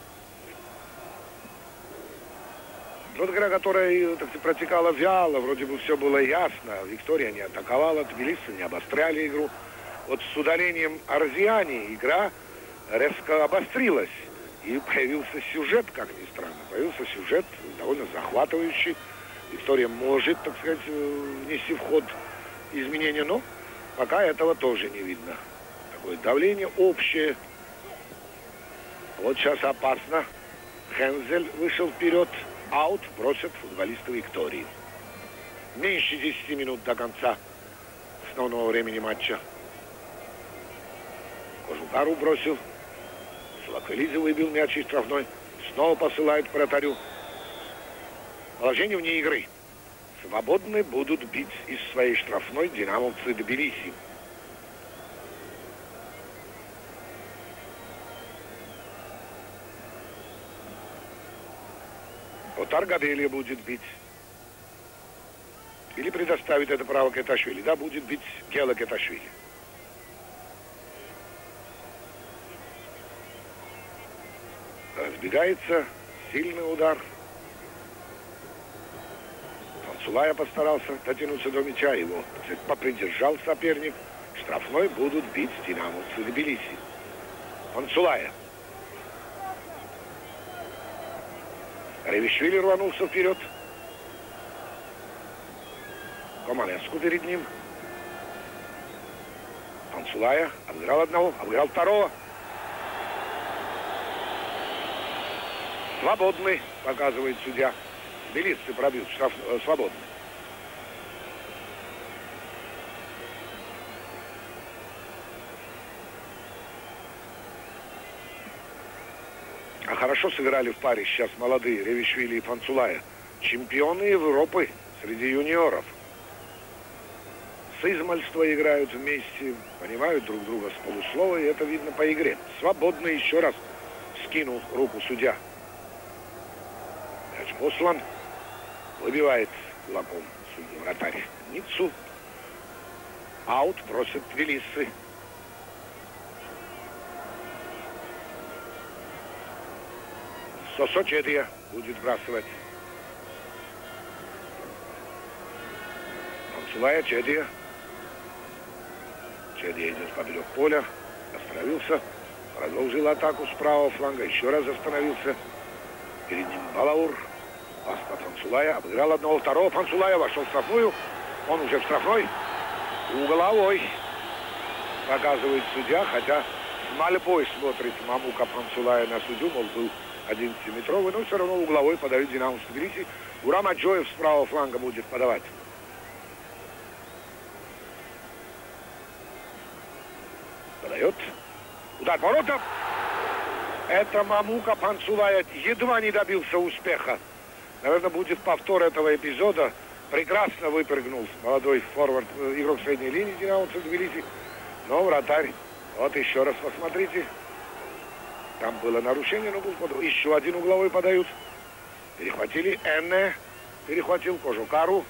Вот игра, которая протекала вяло, вроде бы все было ясно. Виктория не атаковала, тбилисцы не обостряли игру. Вот с удалением Арзиани игра резко обострилась. И появился сюжет, как ни странно. Появился сюжет довольно захватывающий. Виктория может, так сказать, внести в ход изменения, но пока этого тоже не видно. Такое давление общее. Вот сейчас опасно. Хензель вышел вперед. Аут просят футболисты Виктории. Меньше 10 минут до конца основного времени матча. Кожукару бросил. Сулаквелидзе выбил мяч из штрафной. Снова посылает к вратарю. Положение вне игры. Свободны будут бить из своей штрафной динамовцы Тбилиси. Отар Габелия будет бить. Или предоставит это право Кеташвили. Да, будет бить Гела Кеташвили. Разбегается. Сильный удар. Фансулая постарался дотянуться до мяча. Его попридержал соперник. Штрафной будут бить динамовцы Тбилиси. Фансулая. Ревишвили рванулся вперед. Комалеску перед ним. Фансулая обыграл одного, обыграл второго. Свободный, показывает судья. Тбилисцы пробьют свободный. А хорошо сыграли в паре сейчас молодые Ревишвили и Фансулая. Чемпионы Европы среди юниоров. С измальства играют вместе, понимают друг друга с полуслова, и это видно по игре. Свободно еще раз скинул руку судья. Мяч послан. Выбивает кулаком судья вратарь Ниццу. Аут просят тбилисцы. Сосо Чедия будет сбрасывать. Фансулая, Чедия. Чедия идет поперек поля. Остановился. Продолжил атаку с правого фланга. Еще раз остановился. Перед ним Балаур. Пас по Фансулая. Обыграл одного, второго. Фансулая вошел в штрафную. Он уже в штрафной. Угловой. Показывает судья. Хотя с мольбой смотрит Мамука Фансулая на судью. Мол, был 11-метровый, но все равно угловой подают Динамо Тбилиси. Гурам Аджоев с правого фланга будет подавать. Подает. Удар ворота. Это Мамука Фансулая едва не добился успеха. Наверное, будет повтор этого эпизода. Прекрасно выпрыгнул молодой форвард, игрок средней линии Динамо Тбилиси. Но вратарь. Вот еще раз посмотрите. Там было нарушение, но был подруг. Еще один угловой подают. Перехватили Энне. Перехватил Кожукару.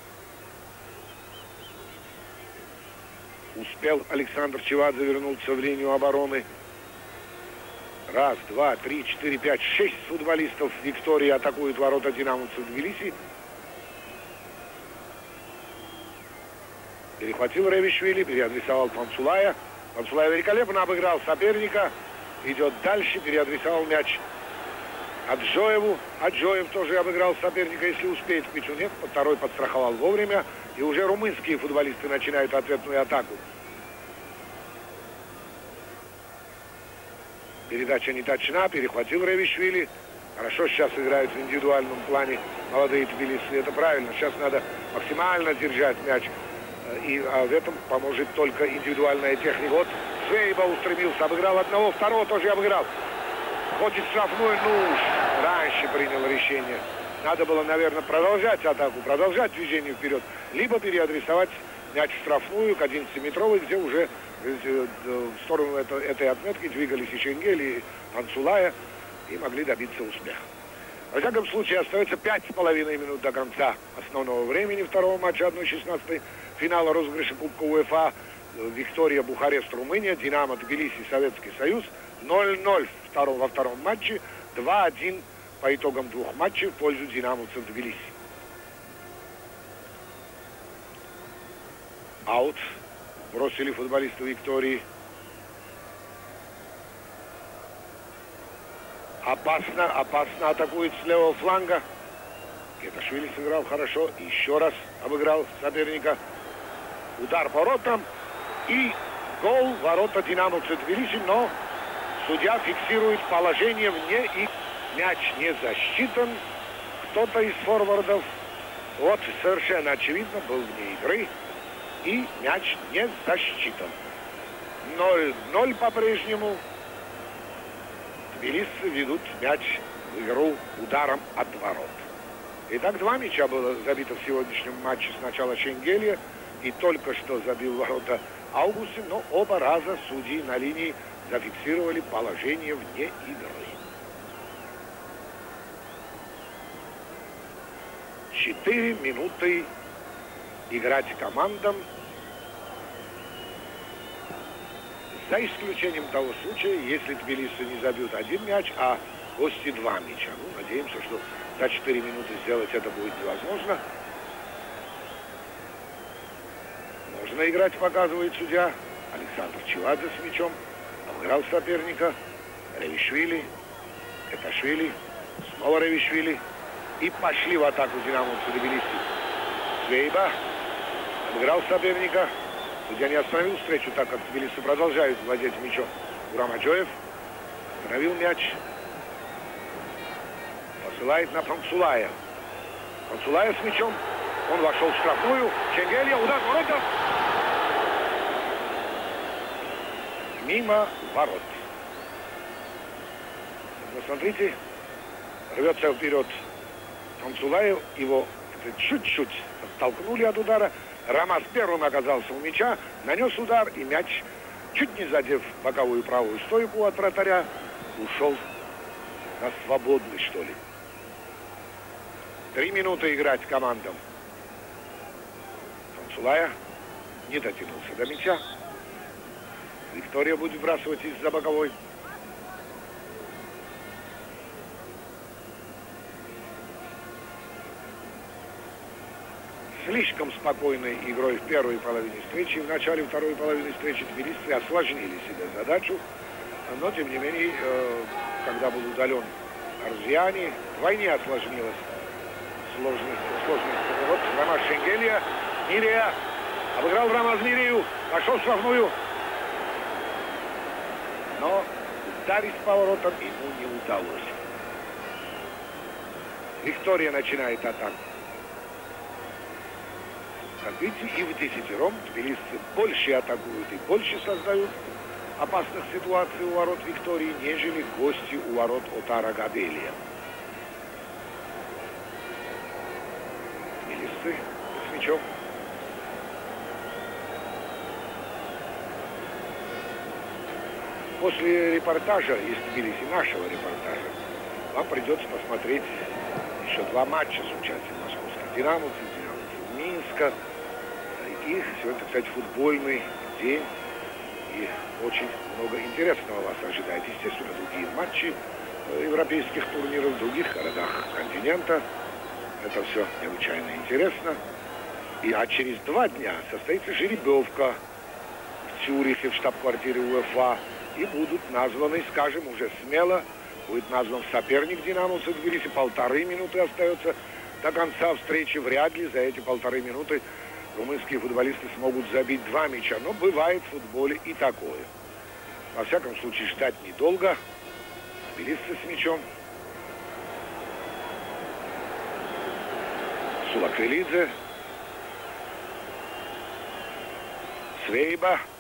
Успел Александр Чевадзе вернуться в линию обороны. Раз, два, три, четыре, пять, шесть футболистов Виктории атакуют ворота динамовцев Тбилиси. Перехватил Ревишвили, переадресовал Панцулая. Панцулая великолепно обыграл соперника. Идет дальше, переадресовал мяч Аджоеву. Аджоев тоже обыграл соперника, если успеет к мячу. Нет, второй подстраховал вовремя. И уже румынские футболисты начинают ответную атаку. Передача не точна, перехватил Ревишвили. Хорошо сейчас играют в индивидуальном плане молодые тбилисцы. Это правильно. Сейчас надо максимально держать мяч. И в этом поможет только индивидуальная техника. Вот Свейба устремился, обыграл одного, второго тоже обыграл. Ходит штрафной, ну уж раньше принял решение. Надо было, наверное, продолжать атаку, продолжать движение вперед. Либо переадресовать мяч в штрафную к 11-метровой, где уже в сторону этой отметки двигались и Шенгель, и Панцулая, и могли добиться успеха. Во всяком случае, остается 5,5 минут до конца основного времени второго матча 1/16 финала розыгрыша Кубка УЕФА. Виктория, Бухарест, Румыния, Динамо, Тбилиси, Советский Союз. 0-0 во втором матче, 2-1 по итогам двух матчей в пользу динамовцев Тбилиси. Аут бросили футболисты Виктории. Опасно атакует с левого фланга. Кеташвили сыграл хорошо. Еще раз обыграл соперника. Удар по воротам. И гол, ворота динамовцев Тбилиси. Но судья фиксирует положение вне и мяч не засчитан. Кто-то из форвардов, вот совершенно очевидно, был вне игры. И мяч не засчитан. 0-0 по-прежнему. Тбилисцы ведут мяч в игру ударом от ворот. Итак, 2 мяча было забито в сегодняшнем матче. Сначала Шенгелия и только что забил ворота Аугустин, но оба раза судьи на линии зафиксировали положение вне игры. 4 минуты играть командам. За исключением того случая, если тбилисцы не забьют 1 мяч, а гости 2 мяча. Ну, надеемся, что за 4 минуты сделать это будет невозможно. Можно играть, показывает судья. Александр Чевадзе с мячом. Обыграл соперника. Ревишвили. Кеташвили. Снова Ревишвили. И пошли в атаку динамовцы Тбилиси. Свейба. Обыграл соперника. Судья не остановил встречу, так как тбилисцы продолжают владеть мячом. Гурам Аджоев остановил мяч. Посылает на Панцулая. Панцулая с мячом. Он вошел в штрафную. Шенгелия, удар ворота. Мимо ворот. Но смотрите, рвется вперед Панцулая. Его чуть-чуть оттолкнули от удара. Рамас первым оказался у мяча, нанес удар, и мяч, чуть не задев боковую правую стойку от вратаря, ушел на свободный, что ли. 3 минуты играть командам. Панцулая не дотянулся до мяча. Виктория будет вбрасывать из-за боковой. Слишком спокойной игрой в первой половине встречи. В начале второй половины встречи тбилисцы осложнили себе задачу. Но, тем не менее, когда был удален Арзиани, вдвойне осложнилась сложность. Вот Рамаз Шенгелия. Мирия. Обыграл Рамаз Мирию. Пошел в штрафную. Но ударить поворотом ему не удалось. Виктория начинает атаку. Как видите, и в десятером тбилисцы больше атакуют и больше создают опасных ситуаций у ворот Виктории, нежели гости у ворот Отара Габелия. Тбилисцы с мячом. После репортажа из Тбилиси, нашего репортажа, вам придется посмотреть еще 2 матча с участием московских динамовцев, Минска. И сегодня, кстати, футбольный день. И очень много интересного вас ожидает. Естественно, другие матчи европейских турниров в других городах континента. Это все необычайно интересно. А через 2 дня состоится жеребьевка в Цюрихе, в штаб-квартире УЕФА. И будут названы, скажем, уже смело, будет назван соперник динамовцев Тбилиси. 1,5 минуты остается до конца встречи. Вряд ли за эти 1,5 минуты румынские футболисты смогут забить 2 мяча. Но бывает в футболе и такое. Во всяком случае, ждать недолго. Тбилисцы с мячом. Сулаквилидзе. Свейба.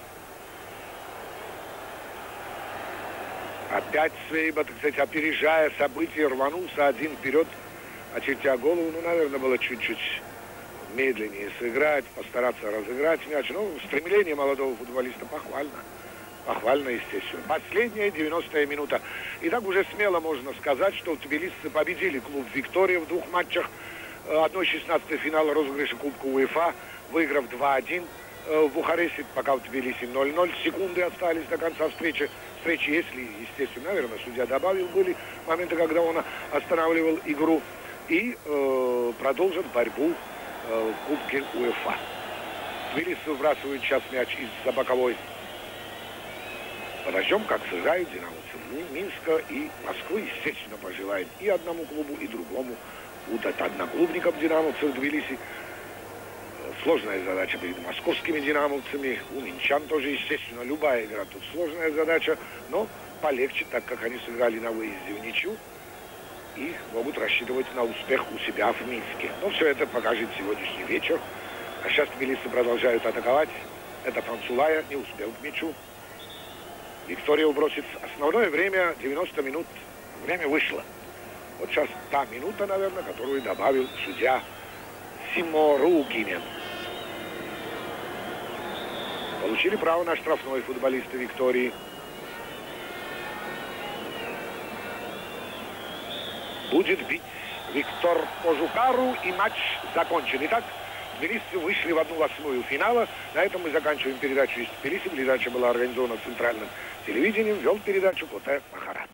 Опять Свейба, так сказать, опережая события, рванулся один вперед, очертя голову. Ну, наверное, было чуть-чуть медленнее сыграть, постараться разыграть мяч. Ну, стремление молодого футболиста похвально. Похвально, естественно. Последняя 90-я минута. И так уже смело можно сказать, что тбилисцы победили клуб «Виктория» в 2 матчах. 1/16 финала розыгрыша Кубка УЕФА, выиграв 2-1. В Бухаресте пока в Тбилиси 0-0. Секунды остались до конца встречи, если, естественно, наверное, судья добавил, были моменты, когда он останавливал игру. И продолжит борьбу в Кубке УЕФА. Тбилисцы выбрасывают сейчас мяч из-за боковой. Подождем, как сыграют динамовцы Минска и Москвы. Естественно, пожелаем и одному клубу, и другому. Будут одноклубников динамовцев в Тбилиси. Сложная задача перед московскими динамовцами. У минчан тоже, естественно, любая игра тут сложная задача, но полегче, так как они сыграли на выезде в ничью и могут рассчитывать на успех у себя в Минске. Но все это покажет сегодняшний вечер. А сейчас тбилисцы продолжают атаковать. Это Фанцулая не успел к мячу. Виктория убросит. Основное время 90 минут. Время вышло. Вот сейчас та минута, наверное, которую добавил судья Симо Рукинен. Получили право на штрафной футболисты Виктории. Будет бить Виктор Кожукару, и матч закончен. Итак, тбилисцы вышли в 1/8 финала. На этом мы заканчиваем передачу из Тбилиси. Передача была организована Центральным телевидением. Вел передачу Коте Махара.